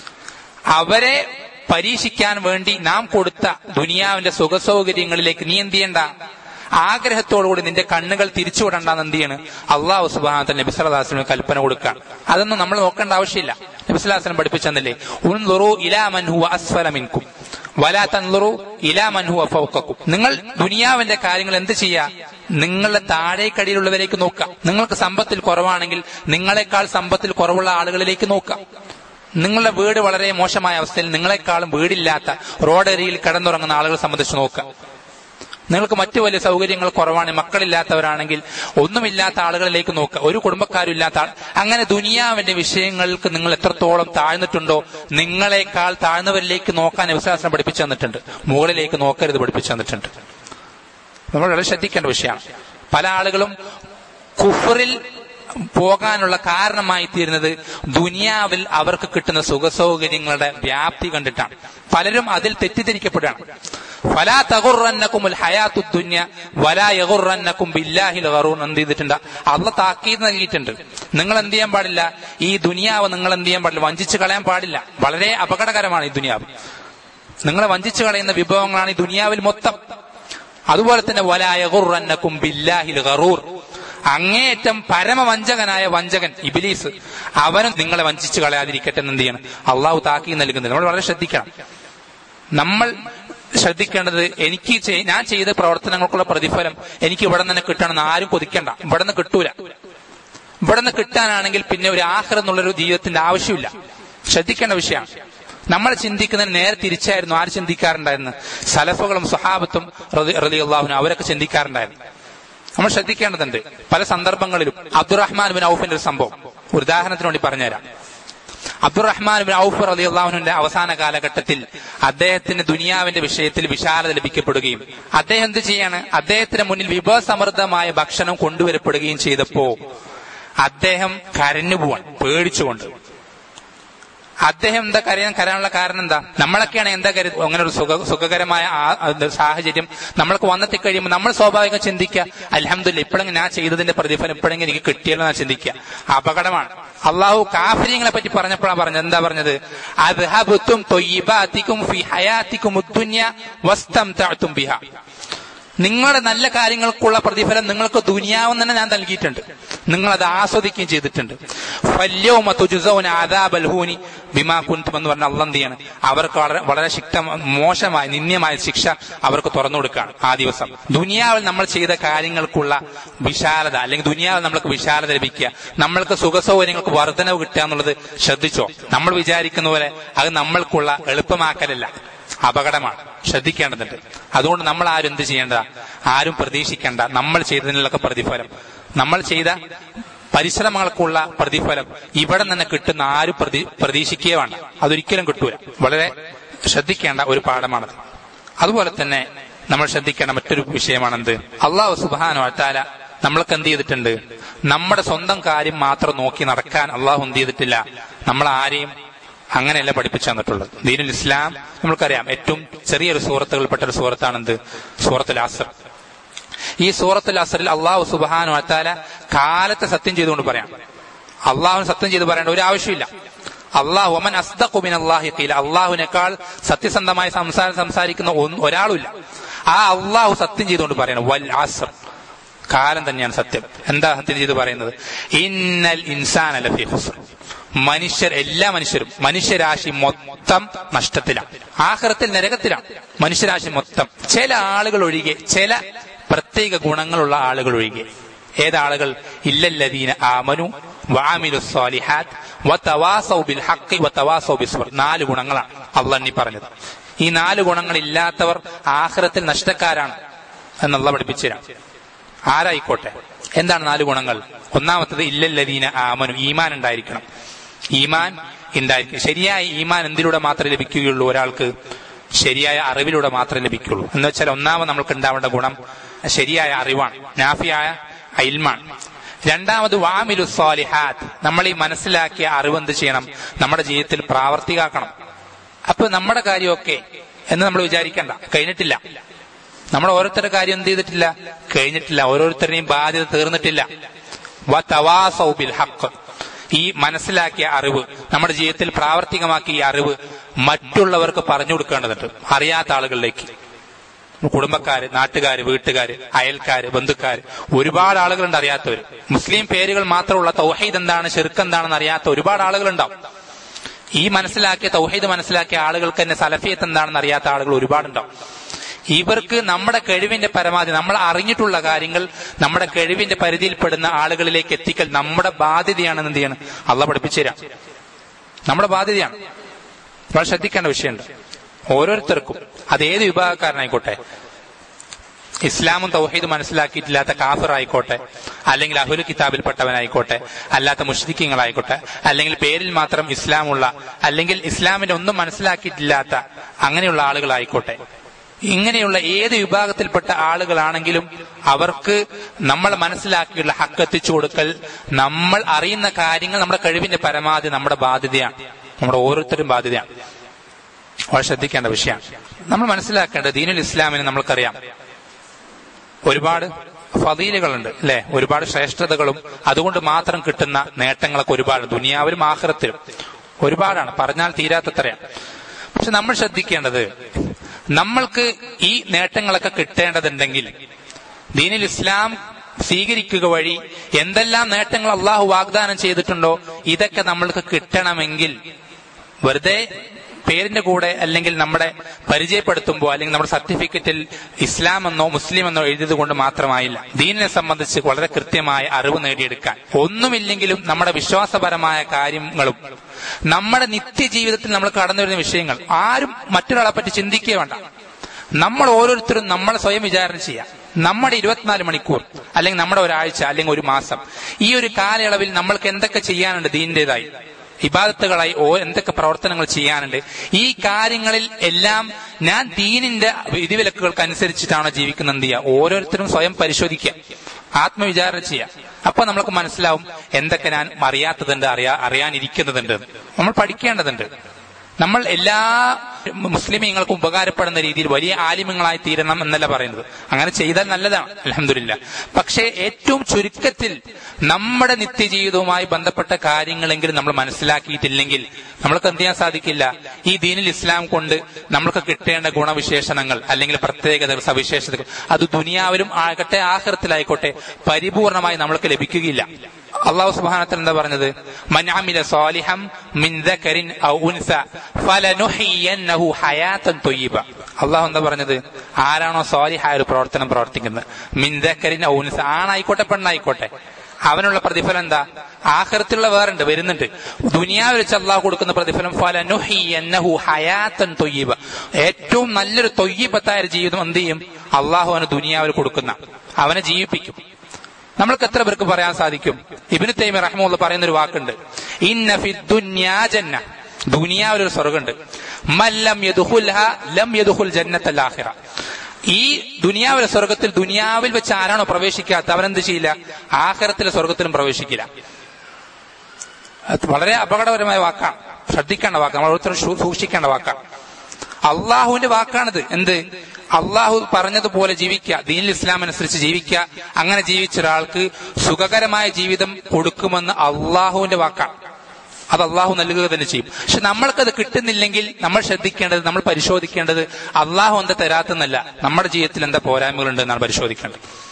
അവരെ പരീക്ഷിക്കാൻ വേണ്ടി നാം കൊടുത്ത ദുനിയാവിന്റെ സുഖസൗകര്യങ്ങളിലേക്ക് നീ എന്ത് ചെയ്യണ്ട, ആഗ്രഹത്തോടുകൂടി നിന്റെ കണ്ണുകൾ തിരിച്ചുവിടണ്ടെന്ന് എന്ത് ചെയ്യാണ് അള്ളാഹു സുബ്ഹാനഹു വ തആല നബി സല്ലല്ലാഹു അലൈഹി വസല്ലം കൽപ്പന കൊടുക്കാൻ. അതൊന്നും നമ്മൾ നോക്കേണ്ട ആവശ്യമില്ല. നബി സല്ലല്ലാഹു അലൈഹി വസല്ലം പഠിപ്പിച്ചെന്നല്ലേ, ഉൻദുറു ഇലാ മൻ ഹുവ അസ്ഫല മിൻകും വലാ തൻദുറു ഇലാ മൻ ഹുവ ഫൗഖക്കും. നിങ്ങൾ ദുനിയാവിന്റെ കാര്യങ്ങൾ എന്ത് ചെയ്യാ, നിങ്ങളുടെ താഴേക്കടിയിലുള്ളവരേക്ക് നോക്കാം. നിങ്ങൾക്ക് സമ്പത്തിൽ കുറവാണെങ്കിൽ നിങ്ങളെക്കാൾ സമ്പത്തിൽ കുറവുള്ള ആളുകളിലേക്ക് നോക്കാം. നിങ്ങളുടെ വീട് വളരെ മോശമായ അവസ്ഥയിൽ നിങ്ങളെക്കാളും വീടില്ലാത്ത റോഡരിയിൽ കിടന്നുറങ്ങുന്ന ആളുകളെ സംബന്ധിച്ച് നോക്കാം. നിങ്ങൾക്ക് മറ്റു വലിയ സൗകര്യങ്ങൾ കുറവാണ്, മക്കളില്ലാത്തവരാണെങ്കിൽ ഒന്നുമില്ലാത്ത ആളുകളിലേക്ക് നോക്കുക, ഒരു കുടുംബക്കാരും ഇല്ലാത്ത ആൾ. അങ്ങനെ ദുനിയാവിന്റെ വിഷയങ്ങൾക്ക് നിങ്ങൾ എത്രത്തോളം താഴ്ന്നിട്ടുണ്ടോ നിങ്ങളെക്കാൾ താഴ്ന്നവരിലേക്ക് നോക്കാൻ വിശ്വാസം പഠിപ്പിച്ചു തന്നിട്ടുണ്ട്. മുകളിലേക്ക് നോക്കരുത് പഠിപ്പിച്ചു തന്നിട്ടുണ്ട്. നമ്മൾ വളരെ ശ്രദ്ധിക്കേണ്ട വിഷയമാണ്. പല ആളുകളും കുഫറിൽ പോകാനുള്ള കാരണമായി തീരുന്നത് ദുനിയാവിൽ അവർക്ക് കിട്ടുന്ന സുഖസൗകര്യങ്ങളുടെ വ്യാപ്തി കണ്ടിട്ടാണ്. പലരും അതിൽ തെറ്റിദ്ധരിക്കപ്പെടുകയാണ്. ഫലാ തഗുറന്നകുമുൽ ഹയാത്തുദ് ദുനിയ വലാ യഗുറന്നകും ബില്ലാഹിൽ ഗറൂർ. എന്ത് ചെയ്തിട്ടുണ്ട്, അള്ളാഹ് താക്കീത് നൽകിയിട്ടുണ്ട്. നിങ്ങൾ എന്ത് ചെയ്യാൻ പാടില്ല, ഈ ദുനിയാവ് നിങ്ങൾ എന്ത് ചെയ്യാൻ പാടില്ല, വഞ്ചിച്ചു കളയാൻ പാടില്ല. വളരെ അപകടകരമാണ് ഈ ദുനിയാവ്. നിങ്ങളെ വഞ്ചിച്ചു കളയുന്ന വിഭവങ്ങളാണ് ഈ ദുനിയാവിൽ മൊത്തം. അതുപോലെ തന്നെ വലാ യഗുറന്നകും ബില്ലാഹിൽ ഗറൂർ, അങ്ങേയറ്റം പരമവഞ്ചകനായ വഞ്ചകൻ ഇബ്ലീസ്, അവനും നിങ്ങളെ വഞ്ചിച്ചു കളയാതിരിക്കട്ടെ എന്ന് എന്ത് ചെയ്യണം അള്ളാഹു താക്കീത് നൽകുന്നത്. നമ്മൾ വളരെ ശ്രദ്ധിക്കണം. നമ്മൾ ശ്രദ്ധിക്കേണ്ടത്, എനിക്ക് ഞാൻ ചെയ്ത പ്രവർത്തനങ്ങൾക്കുള്ള പ്രതിഫലം എനിക്ക് ഇവിടെ നിന്ന് കിട്ടണമെന്ന് ആരും കൊതിക്കണ്ട. ഇവിടെ നിന്ന് കിട്ടൂല. ഇവിടെ നിന്ന് കിട്ടാനാണെങ്കിൽ പിന്നെ ഒരു ആഖിറത്ത് എന്നുള്ളൊരു ജീവിതത്തിന്റെ ആവശ്യമില്ല. ശ്രദ്ധിക്കേണ്ട വിഷയമാണ്. നമ്മൾ ചിന്തിക്കുന്നതിന് നേരെ തിരിച്ചായിരുന്നു ആര് ചിന്തിക്കാറുണ്ടായിരുന്നു, സലഫുകളും സ്വഹാബത്തും റളിയല്ലാഹു അൻഹും അവരൊക്കെ ചിന്തിക്കാറുണ്ടായിരുന്നു. നമ്മൾ ശ്രദ്ധിക്കേണ്ടതുണ്ട്. പല സന്ദർഭങ്ങളിലും അബ്ദുറഹ്മാൻ ബിൻ ഔഫിന്റെ ഒരു സംഭവം ഒരു ഉദാഹരണത്തിന് വേണ്ടി പറഞ്ഞുതരാം. അബ്ദുറഹ്മാൻ ബിൻ ഔഫ് റളിയല്ലാഹു അൻഹുവിന്റെ അവസാന കാലഘട്ടത്തിൽ അദ്ദേഹത്തിന് ദുനിയാവിന്റെ വിഷയത്തിൽ വിശാലത ലഭിക്കപ്പെടുകയും അദ്ദേഹം എന്ത് ചെയ്യാണ്, അദ്ദേഹത്തിന് മുന്നിൽ വിഭവസമൃദ്ധമായ ഭക്ഷണം കൊണ്ടുവരപ്പെടുകയും ചെയ്തപ്പോ അദ്ദേഹം കരഞ്ഞു പോവാൻ പേടിച്ചുകൊണ്ട്. അദ്ദേഹം എന്താ കരയാൻ കരയാനുള്ള കാരണം എന്താ, നമ്മളൊക്കെയാണ് എന്താ കരു അങ്ങനെ ഒരു സുഖ സുഖകരമായ സാഹചര്യം നമ്മൾക്ക് വന്നെത്തി കഴിയുമ്പോൾ നമ്മൾ സ്വാഭാവികം ചിന്തിക്കുക, അൽഹംദുലില്ലാഹ് ഇപ്പോഴെങ്കിലും ഞാൻ ചെയ്തതിന്റെ പ്രതിഫലം ഇപ്പോഴെങ്കിലും എനിക്ക് കിട്ടിയല്ലോ എന്നാ ചിന്തിക്കുക. അപകടമാണ്. അള്ളാഹു കാഫിര്യങ്ങളെ പറ്റി പറഞ്ഞപ്പോഴാണ് പറഞ്ഞത്, എന്താ പറഞ്ഞത്, അദ്ഹബതും ത്വയ്യിബാതികും ഫീ ഹയാതികുമുദ് ദുനിയ വസ്തംതഅതും ബിഹാ. നിങ്ങളുടെ നല്ല കാര്യങ്ങൾക്കുള്ള പ്രതിഫലം നിങ്ങൾക്ക് ദുനിയാവ് തന്നെ ഞാൻ നൽകിയിട്ടുണ്ട്, നിങ്ങൾ അത് ആസ്വദിക്കുകയും ചെയ്തിട്ടുണ്ട്. ഫല്യൗമ തുജ്സൗന അദാബൽ ഹൂനി ബിമാ കുൻതും എന്ന് പറഞ്ഞ അള്ളാഹ് എന്ത് ചെയ്യാണ്, അവർക്ക് വളരെ വളരെ ശിക്ഷ മോശമായ നിന്ദ്യമായ ശിക്ഷ അവർക്ക് തുറന്നു കൊടുക്കുകയാണ് ആ ദിവസം. ദുനിയാവിൽ നമ്മൾ ചെയ്ത കാര്യങ്ങൾക്കുള്ള വിശാലത, അല്ലെങ്കിൽ ദുനിയാവിൽ നമ്മൾക്ക് വിശാലത ലഭിക്കുക, നമ്മൾക്ക് സുഖസൗകര്യങ്ങൾക്ക് വർധനവ് കിട്ടുക എന്നുള്ളത് ശ്രദ്ധിച്ചോ. നമ്മൾ വിചാരിക്കുന്ന പോലെ അത് നമ്മൾക്കുള്ള എളുപ്പമാക്കലല്ല, അപകടമാണ്. ശ്രദ്ധിക്കേണ്ടതുണ്ട്. അതുകൊണ്ട് നമ്മൾ ആരും എന്ത് ചെയ്യേണ്ട, ആരും പ്രതീക്ഷിക്കേണ്ട നമ്മൾ ചെയ്തതിനുള്ളൊക്കെ പ്രതിഫലം, നമ്മൾ ചെയ്ത പരിശ്രമങ്ങൾക്കുള്ള പ്രതിഫലം ഇവിടെ തന്നെ കിട്ടുന്ന ആരും പ്രതി പ്രതീക്ഷിക്കുകയേ വേണ്ട. അതൊരിക്കലും കിട്ടൂല. വളരെ ശ്രദ്ധിക്കേണ്ട ഒരു പാഠമാണത്. അതുപോലെ തന്നെ നമ്മൾ ശ്രദ്ധിക്കേണ്ട മറ്റൊരു വിഷയമാണെന്ത്, അള്ളാഹു സുബ്ഹാനഹു വ തആല നമ്മൾക്ക് എന്ത് ചെയ്തിട്ടുണ്ട്, നമ്മുടെ സ്വന്തം കാര്യം മാത്രം നോക്കി നടക്കാൻ അള്ളാഹു എന്ത് ചെയ്തിട്ടില്ല, നമ്മൾ ആരെയും അങ്ങനെയല്ല പഠിപ്പിച്ചു തന്നിട്ടുള്ളത്. ദീനുൽ ഇസ്ലാം നമ്മൾക്കറിയാം, ഏറ്റവും ചെറിയൊരു സൂറത്തുകളിൽപ്പെട്ട ഒരു സൂറത്താണെന്ത്, സൂറത്തുൽ അസ്ർ. ഈ സൂറത്തുൽ അസ്റിൽ അള്ളാഹു സുബ്ഹാനഹു വ തആല കാലത്തെ സത്യം ചെയ്തുകൊണ്ട് പറയാം. അള്ളാഹുവിന് സത്യം ചെയ്ത് പറയേണ്ട ഒരു ആവശ്യമില്ല. അള്ളാഹു വമൻ അസ്ദഖു മിനല്ലാഹി ഖീല, അള്ളാഹുവിനേക്കാൾ സത്യസന്ധമായ സംസാരം സംസാരിക്കുന്ന ഒരാളുമില്ല. ആ അള്ളാഹു സത്യം ചെയ്തുകൊണ്ട് പറയണം, വൽ അസ്ർ, കാലം തന്നെയാണ് സത്യം. എന്താ സത്യം ചെയ്ത് പറയുന്നത്? ഇന്നൽ ഇൻസാന ലഫീ ഖുസ്ർ. മനുഷ്യർ, എല്ലാ മനുഷ്യരും, മനുഷ്യരാശി മൊത്തം നഷ്ടത്തിലാണ്, ആഖിറത്തിൽ നരകത്തിലാണ് മനുഷ്യരാശി മൊത്തം. ചില ആളുകൾ ഒഴികെ, ചില പ്രത്യേക ഗുണങ്ങളുള്ള ആളുകൾ ഒഴികെ. ഏതാളുകൾ? ഇല്ലല്ലദീന ആമനു വഅമിലുസ് സ്വാലിഹാത്ത് വതവാസൗ ബിൽ ഹഖ് വതവാസൗ ബിസ്സബ്ർ. നാല് ഗുണങ്ങളാണ് അല്ലാഹു നീ പറഞ്ഞത്. ഈ നാല് ഗുണങ്ങളില്ലാത്തവർ ആഖിറത്തിൽ നഷ്ടക്കാരാണ് എന്ന് അല്ലാഹു പഠിപ്പിച്ചുതരാം. ആരായിക്കോട്ടെ. എന്താണ് നാല് ഗുണങ്ങൾ? ഒന്നാമത്തത് ഇല്ലല്ലദീന ആമനു, ഈമാൻ ഉണ്ടായിരിക്കണം. ഈമാൻ ഉണ്ടായിരിക്കും. ശരിയായ ഈമാൻ എന്തിലൂടെ മാത്രമേ ലഭിക്കുകയുള്ളൂ? ഒരാൾക്ക് ശരിയായ അറിവിലൂടെ മാത്രമേ ലഭിക്കുകയുള്ളൂ. എന്ന് വെച്ചാൽ ഒന്നാമത് നമ്മൾക്ക് ഉണ്ടാവേണ്ട ഗുണം ശരിയായ അറിവാണ്, നാഫിയായ ഇൽമാണ്. രണ്ടാമത് വഅമിലു സ്വാലിഹാത്ത്, നമ്മൾ ഈ മനസ്സിലാക്കിയ അറിവ് എന്ത് ചെയ്യണം? നമ്മുടെ ജീവിതത്തിൽ പ്രാവർത്തികമാക്കണം. അപ്പൊ നമ്മുടെ കാര്യമൊക്കെ എന്ന് നമ്മൾ വിചാരിക്കണ്ട, കഴിഞ്ഞിട്ടില്ല. നമ്മൾ ഓരോരുത്തരുടെ കാര്യം എന്ത് ചെയ്തിട്ടില്ല? കഴിഞ്ഞിട്ടില്ല. ഓരോരുത്തരുടെയും ബാധ്യത തീർന്നിട്ടില്ല. വതവാസൗ ബിൽ ഹഖ്, ഈ മനസ്സിലാക്കിയ അറിവ്, നമ്മുടെ ജീവിതത്തിൽ പ്രാവർത്തികമാക്കിയ അറിവ് മറ്റുള്ളവർക്ക് പറഞ്ഞു കൊടുക്കേണ്ടതുണ്ട്, അറിയാത്ത ആളുകളിലേക്ക്. കുടുംബക്കാര്, നാട്ടുകാര്, വീട്ടുകാര്, അയൽക്കാര്, ബന്ധുക്കാര്, ഒരുപാട് ആളുകളുണ്ട് അറിയാത്തവർ. മുസ്ലിം പേരുകൾ മാത്രമുള്ള തൗഹീദ് എന്താണ്, ശിർക്ക് എന്താണെന്ന് അറിയാത്ത ഒരുപാട് ആളുകളുണ്ടാവും. ഈ മനസ്സിലാക്കിയ തൗഹീദ് മനസ്സിലാക്കിയ ആളുകൾക്ക് തന്നെ സലഫിയത്ത് എന്താണെന്ന് അറിയാത്ത ആളുകൾ ഒരുപാടുണ്ടാവും. ഇവർക്ക് നമ്മുടെ കഴിവിന്റെ പരമാവധി, നമ്മൾ അറിഞ്ഞിട്ടുള്ള കാര്യങ്ങൾ നമ്മുടെ കഴിവിന്റെ പരിധിയിൽപ്പെടുന്ന ആളുകളിലേക്ക് എത്തിക്കൽ നമ്മുടെ ബാധ്യതയാണെന്ന് എന്ത് ചെയ്യണം? അള്ളാഹു പഠിപ്പിച്ചു തരാം. നമ്മുടെ ബാധ്യതയാണ്. വളരെ ശ്രദ്ധിക്കേണ്ട വിഷയമുണ്ട്. ഓരോരുത്തർക്കും, അത് ഏത് വിഭാഗക്കാരനായിക്കോട്ടെ, ഇസ്ലാമും തൗഹീദും മനസ്സിലാക്കിയിട്ടില്ലാത്ത കാഫിർ ആയിക്കോട്ടെ, അല്ലെങ്കിൽ അഹ്ലുൽ കിതാബിൽപ്പെട്ടവനായിക്കോട്ടെ, അല്ലാത്ത മുശ്രിക്കുകളായിക്കോട്ടെ, അല്ലെങ്കിൽ പേരിൽ മാത്രം ഇസ്ലാമുള്ള, അല്ലെങ്കിൽ ഇസ്ലാമിന്റെ ഒന്നും മനസ്സിലാക്കിയിട്ടില്ലാത്ത അങ്ങനെയുള്ള ആളുകളായിക്കോട്ടെ, ഇങ്ങനെയുള്ള ഏത് വിഭാഗത്തിൽപ്പെട്ട ആളുകളാണെങ്കിലും അവർക്ക് നമ്മൾ മനസ്സിലാക്കിയുള്ള ഹക്ക് എത്തിച്ചു കൊടുക്കൽ, നമ്മൾ അറിയുന്ന കാര്യങ്ങൾ നമ്മുടെ കഴിവിന്റെ പരമാവധി നമ്മുടെ ബാധ്യതയാണ്, നമ്മുടെ ഓരോരുത്തരും ബാധ്യതയാണ്. വളരെ ശ്രദ്ധിക്കേണ്ട വിഷയമാണ്. നമ്മൾ മനസ്സിലാക്കേണ്ടത് ദീനുൽ ഇസ്ലാമിന് നമ്മൾക്കറിയാം ഒരുപാട് ഫദീലുകളുണ്ട്, അല്ലെ? ഒരുപാട് ശ്രേഷ്ഠതകളും അതുകൊണ്ട് മാത്രം കിട്ടുന്ന നേട്ടങ്ങളൊക്കെ ഒരുപാട്, ദുനിയാവിലും ആഖിറത്തിലും ഒരുപാടാണ്, പറഞ്ഞാൽ തീരാത്തത്രയാണ്. പക്ഷെ നമ്മൾ ശ്രദ്ധിക്കേണ്ടത്, നമ്മൾക്ക് ഈ നേട്ടങ്ങളൊക്കെ കിട്ടേണ്ടതുണ്ടെങ്കിൽ ദീനുൽ ഇസ്ലാം സ്വീകരിക്കുക വഴി എന്തെല്ലാം നേട്ടങ്ങൾ അള്ളാഹു വാഗ്ദാനം ചെയ്തിട്ടുണ്ടോ ഇതൊക്കെ നമ്മൾക്ക് കിട്ടണമെങ്കിൽ വെറുതെ പേരിന്റെ കൂടെ അല്ലെങ്കിൽ നമ്മുടെ പരിചയപ്പെടുത്തുമ്പോൾ അല്ലെങ്കിൽ നമ്മുടെ സർട്ടിഫിക്കറ്റിൽ ഇസ്ലാം എന്നോ മുസ്ലിം എന്നോ എഴുതിയത് കൊണ്ട് മാത്രമായില്ല. ദീനിനെ സംബന്ധിച്ച് വളരെ കൃത്യമായ അറിവ് നേടിയെടുക്കാൻ ഒന്നുമില്ലെങ്കിലും നമ്മുടെ വിശ്വാസപരമായ കാര്യങ്ങളും നമ്മുടെ നിത്യജീവിതത്തിൽ നമ്മൾ കടന്നു വരുന്ന വിഷയങ്ങൾ ആരും മറ്റൊരാളെ പറ്റി ചിന്തിക്കുക വേണ്ട. നമ്മൾ ഓരോരുത്തരും നമ്മളെ സ്വയം വിചാരണ ചെയ്യാം. നമ്മുടെ ഇരുപത്തിനാല് മണിക്കൂർ അല്ലെങ്കിൽ നമ്മുടെ ഒരാഴ്ച അല്ലെങ്കിൽ ഒരു മാസം, ഈ ഒരു കാലയളവിൽ നമ്മൾക്ക് എന്തൊക്കെ ചെയ്യാനുണ്ട് ദീനിന്റേതായി, ഇബാദത്തുകളായി ഓ എന്തൊക്കെ പ്രവർത്തനങ്ങൾ ചെയ്യാനുണ്ട്, ഈ കാര്യങ്ങളിൽ എല്ലാം ഞാൻ ദീനിന്റെ വിധിവിലക്കുകൾക്ക് അനുസരിച്ചിട്ടാണോ ജീവിക്കുന്നത് എന്ത് ചെയ്യുക? ഓരോരുത്തരും സ്വയം പരിശോധിക്കുക, ആത്മവിചാരണ ചെയ്യുക. അപ്പൊ നമ്മൾക്ക് മനസ്സിലാവും എന്തൊക്കെ ഞാൻ അറിയാത്തതുണ്ട്, അറിയാ അറിയാനിരിക്കുന്നതുണ്ട്, നമ്മൾ പഠിക്കേണ്ടതുണ്ട്. നമ്മൾ എല്ലാ മുസ്ലിമീങ്ങൾക്കും ഉപകാരപ്പെടുന്ന രീതിയിൽ വലിയ ആലിമ്യങ്ങളായി തീരണം എന്നല്ല പറയുന്നത്. അങ്ങനെ ചെയ്താൽ നല്ലതാണ്, അൽഹംദുലില്ലാഹ്. പക്ഷേ ഏറ്റവും ചുരുക്കത്തിൽ നമ്മുടെ നിത്യജീവിതവുമായി ബന്ധപ്പെട്ട കാര്യങ്ങളെങ്കിലും നമ്മൾ മനസ്സിലാക്കിയിട്ടില്ലെങ്കിൽ നമ്മൾക്ക് എന്ത് ചെയ്യാൻ സാധിക്കില്ല? ഈ ദീനിൽ ഇസ്ലാം കൊണ്ട് നമ്മൾക്ക് കിട്ടേണ്ട ഗുണവിശേഷണങ്ങൾ അല്ലെങ്കിൽ പ്രത്യേകതകൾ, സവിശേഷതകൾ അത് ദുനിയാവിലും ആകട്ടെ ആഖിറത്തിലായിക്കോട്ടെ പരിപൂർണമായി നമ്മൾക്ക് ലഭിക്കുകയില്ല. അല്ലാഹു സുബ്ഹാനഹു വ തആല എന്താ പറഞ്ഞത്? മൻ അമില സാലിഹൻ മിൻ ദകരിൻ ഔ ഉൻസ ഫലനുഹിയന്നഹു ഹയാതൻ ത്വയ്യിബ. അല്ലാഹു എന്താ പറഞ്ഞത്? ആരാണോ സാലിഹായ ഒരു പ്രവർത്തനം പ്രവർത്തിക്കുന്നത്, മിൻ ദകരിൻ ഔ ഉൻസ, ആണായിക്കോട്ടെ പെണ്ണായിക്കോട്ടെ, അവനുള്ള പ്രതിഫലം എന്താ? ആഖിറത്തിലുള്ള വേറുണ്ട്, വരുന്നുണ്ട്. ദുനിയാവിൽ വെച്ച് അല്ലാഹു കൊടുക്കുന്ന പ്രതിഫലം ഫലനുഹിയന്നഹു ഹയാതൻ ത്വയ്യിബ, ഏറ്റവും നല്ലൊരു ത്വയ്യിബത്തായ ജീവിതം എന്ത് ചെയ്യും? അല്ലാഹു അവന് ദുനിയാവിൽ കൊടുക്കുന്ന, അവനെ ജീവിപ്പിക്കും. നമ്മൾക്ക് എത്ര പേർക്ക് പറയാൻ സാധിക്കും? ഇബ്നു തൈമിയ്യ റഹിമഹുല്ലാഹ് പറയുന്ന ഒരു വാക്കുണ്ട്, ഇന്ന ഫിദ് ദുനിയാ ജന്ന, ദുനിയാവിൽ ഒരു സ്വർഗ്ഗമുണ്ട്, മൻ ലം യദ്ഖുൽഹാ ലം യദ്ഖുൽ ജന്നത്തൽ ആഖിറ. ഈ ദുനിയാവിലെ സ്വർഗത്തിൽ ദുനിയാവിൽ വെച്ച് ആരാണോ പ്രവേശിക്കാത്ത അവനെന്ത് ചെയ്യില്ല? ആഖിറത്തിലെ സ്വർഗത്തിലും പ്രവേശിക്കില്ല. വളരെ അപകടകരമായ വാക്കാണ്, ശ്രദ്ധിക്കേണ്ട വാക്കാണ്, നമ്മൾ ഓരോരുത്തരും സൂക്ഷിക്കേണ്ട വാക്കാണ്. അള്ളാഹുവിന്റെ വാക്കാണിത്. എന്ത്? അള്ളാഹു പറഞ്ഞതുപോലെ ജീവിക്കുക, ദീനുൽ ഇസ്ലാം അനുസരിച്ച് ജീവിക്കുക. അങ്ങനെ ജീവിച്ച ഒരാൾക്ക് സുഖകരമായ ജീവിതം കൊടുക്കുമെന്ന് അള്ളാഹുവിന്റെ വാക്കാണ്. അത് അള്ളാഹു നൽകുക തന്നെ ചെയ്യും. പക്ഷെ നമ്മൾക്കത് കിട്ടുന്നില്ലെങ്കിൽ നമ്മൾ ശ്രദ്ധിക്കേണ്ടത്, നമ്മൾ പരിശോധിക്കേണ്ടത് അള്ളാഹു എന്താ തരാത്തെന്നല്ല, നമ്മുടെ ജീവിതത്തിൽ എന്താ പോരായ്മകളുണ്ട് എന്നാണ് പരിശോധിക്കേണ്ടത്.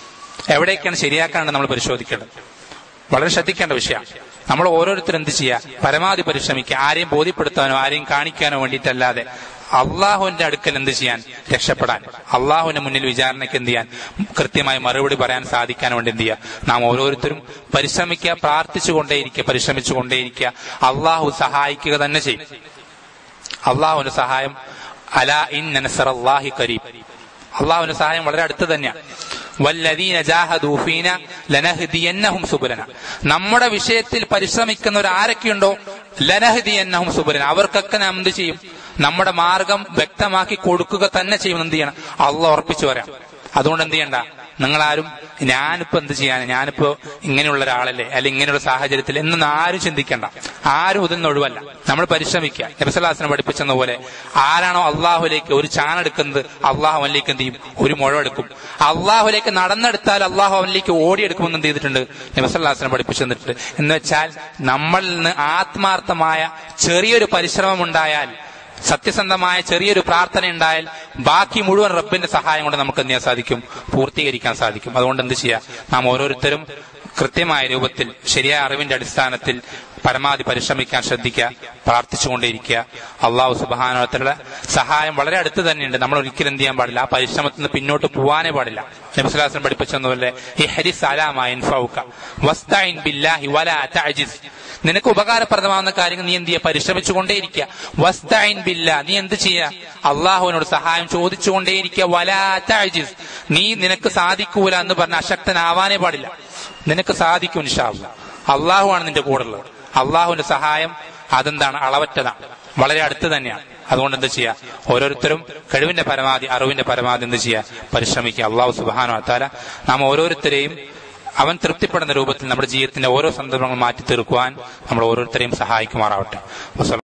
എവിടേക്കാണ് ശരിയാക്കാണെന്ന് നമ്മൾ പരിശോധിക്കേണ്ടത്. വളരെ ശ്രദ്ധിക്കേണ്ട വിഷയമാണ്. നമ്മൾ ഓരോരുത്തരും എന്ത് ചെയ്യുക, പരമാവധി പരിശ്രമിക്കുക. ആരെയും ബോധ്യപ്പെടുത്താനോ ആരെയും കാണിക്കാനോ വേണ്ടിയിട്ടല്ലാതെ അള്ളാഹുവിന്റെ അടുക്കൽ എന്ത് ചെയ്യാൻ, രക്ഷപ്പെടാൻ, അള്ളാഹുവിന്റെ മുന്നിൽ വിചാരണയ്ക്ക് എന്ത് ചെയ്യാൻ, കൃത്യമായി മറുപടി പറയാൻ സാധിക്കാൻ വേണ്ടി എന്ത് ചെയ്യുക, നാം ഓരോരുത്തരും പരിശ്രമിക്കുക, പ്രാർത്ഥിച്ചുകൊണ്ടേയിരിക്കുക, പരിശ്രമിച്ചുകൊണ്ടേയിരിക്കുക. അള്ളാഹു സഹായിക്കുക തന്നെ ചെയ്യും. അള്ളാഹുവിന്റെ സഹായം അലാ ഇന്ന നസ്റല്ലാഹി ഖരീബ്, അള്ളാഹുവിന്റെ സഹായം വളരെ അടുത്ത് തന്നെയാണ്. വല്ലദീന ജാഹദൂ ഫീനാ ലനഹ്ദിയന്നഹും സുബുലന, നമ്മുടെ വിഷയത്തിൽ പരിശ്രമിക്കുന്നവർ ആരൊക്കെയുണ്ടോ, ലനഹ്ദിയന്നഹും സുബുലന, അവർക്കൊക്കെ നാം എന്ത് ചെയ്യും, നമ്മുടെ മാർഗം വ്യക്തമാക്കി കൊടുക്കുക തന്നെ ചെയ്യും. എന്ത് ചെയ്യണം, അള്ളാഹ് ഉറപ്പിച്ചു പറയാം. അതുകൊണ്ട് എന്ത് ചെയ്യണ്ട, നിങ്ങളാരും ഞാനിപ്പോ എന്ത് ചെയ്യാൻ, ഞാനിപ്പോ ഇങ്ങനെയുള്ള ഒരാളല്ലേ, അല്ലെങ്കിൽ ഇങ്ങനെയുള്ള സാഹചര്യത്തിൽ എന്നൊന്നും ആരും ചിന്തിക്കണ്ട. ആരും ഇതിൽ ഒഴിവല്ല. നമ്മൾ പരിശ്രമിക്കുക. നബി സല്ലല്ലാഹു അലൈഹി വസല്ലം പഠിപ്പിച്ചെന്ന പോലെ ആരാണോ അള്ളാഹുലേക്ക് ഒരു ചാണെടുക്കുന്നത്, അള്ളാഹു അവനിലേക്ക് എന്ത് ചെയ്യും, ഒരു മുഴമെടുക്കും. അള്ളാഹുലേക്ക് നടന്നെടുത്താൽ അള്ളാഹു അവനിലേക്ക് ഓടിയെടുക്കുമെന്ന് എന്ത് ചെയ്തിട്ടുണ്ട്, നബി സല്ലല്ലാഹു അലൈഹി വസല്ലം പഠിപ്പിച്ചു തന്നിട്ടുണ്ട്. എന്ന് വെച്ചാൽ നമ്മളിൽ നിന്ന് ആത്മാർത്ഥമായ ചെറിയൊരു പരിശ്രമം ഉണ്ടായാൽ, സത്യസന്ധമായ ചെറിയൊരു പ്രാർത്ഥന ഉണ്ടായാൽ ബാക്കി മുഴുവൻ റബ്ബിന്റെ സഹായം കൊണ്ട് നമുക്ക് എന്ത് ചെയ്യാൻ സാധിക്കും, പൂർത്തീകരിക്കാൻ സാധിക്കും. അതുകൊണ്ട് എന്ത് ചെയ്യുക, നാം ഓരോരുത്തരും കൃത്യമായ രൂപത്തിൽ ശരിയായ അറിവിന്റെ അടിസ്ഥാനത്തിൽ പരമാവധി പരിശ്രമിക്കാൻ ശ്രദ്ധിക്കുക, പ്രാർത്ഥിച്ചുകൊണ്ടേയിരിക്കുക. അള്ളാഹു സുബ്ഹാനഹു വ തആല സഹായം വളരെ അടുത്ത് തന്നെയുണ്ട്. നമ്മൾ ഒരിക്കലും എന്ത് ചെയ്യാൻ പാടില്ല, ആ പരിശ്രമത്തിൽ നിന്ന് പിന്നോട്ട് പോവാനേ പാടില്ല. നബി സല്ലല്ലാഹു അലൈഹി വസല്ലം പഠിപ്പിച്ചതുപോലെ ഇഹ്രിസ് അലാ മാ യൻഫഉക വസ്തഈൻ ബില്ലാഹി വലാ തഅജിസ്, നിനക്ക് ഉപകാരപ്രദമാകുന്ന കാര്യങ്ങൾ നീ എന്ത് ചെയ്യുക, പരിശ്രമിച്ചുകൊണ്ടേയിരിക്കുക. വസ്തഈൻ ബില്ലാഹ്, നീ എന്ത് ചെയ്യുക, അള്ളാഹുവിനോട് സഹായം ചോദിച്ചുകൊണ്ടേയിരിക്കുക. വലാ തഅജിസ്, നീ നിനക്ക് സാധിക്കൂല എന്ന് പറഞ്ഞ അശക്തനാവാനേ പാടില്ല. നിനക്ക് സാധിക്കും ഇൻഷാ അല്ലാഹ്. അള്ളാഹുവാണ് നിന്റെ കൂടെ ഉള്ളത്. അള്ളാഹുവിന്റെ സഹായം അതെന്താണ്, അളവറ്റതാണ്, വളരെ അടുത്ത് തന്നെയാണ്. അതുകൊണ്ട് എന്ത് ചെയ്യുക, ഓരോരുത്തരും കഴിവിന്റെ പരമാവധി അറിവിന്റെ പരമാവധി എന്ത് ചെയ്യുക, പരിശ്രമിക്കുക. അള്ളാഹു സുബ്ഹാനഹു വ തആല നാം ഓരോരുത്തരെയും അവൻ തൃപ്തിപ്പെടുന്ന രൂപത്തിൽ നമ്മുടെ ജീവിതത്തിന്റെ ഓരോ സന്ദർഭങ്ങൾ മാറ്റി തീർക്കുവാൻ നമ്മൾ ഓരോരുത്തരെയും സഹായിക്കുമാറാവട്ടെ.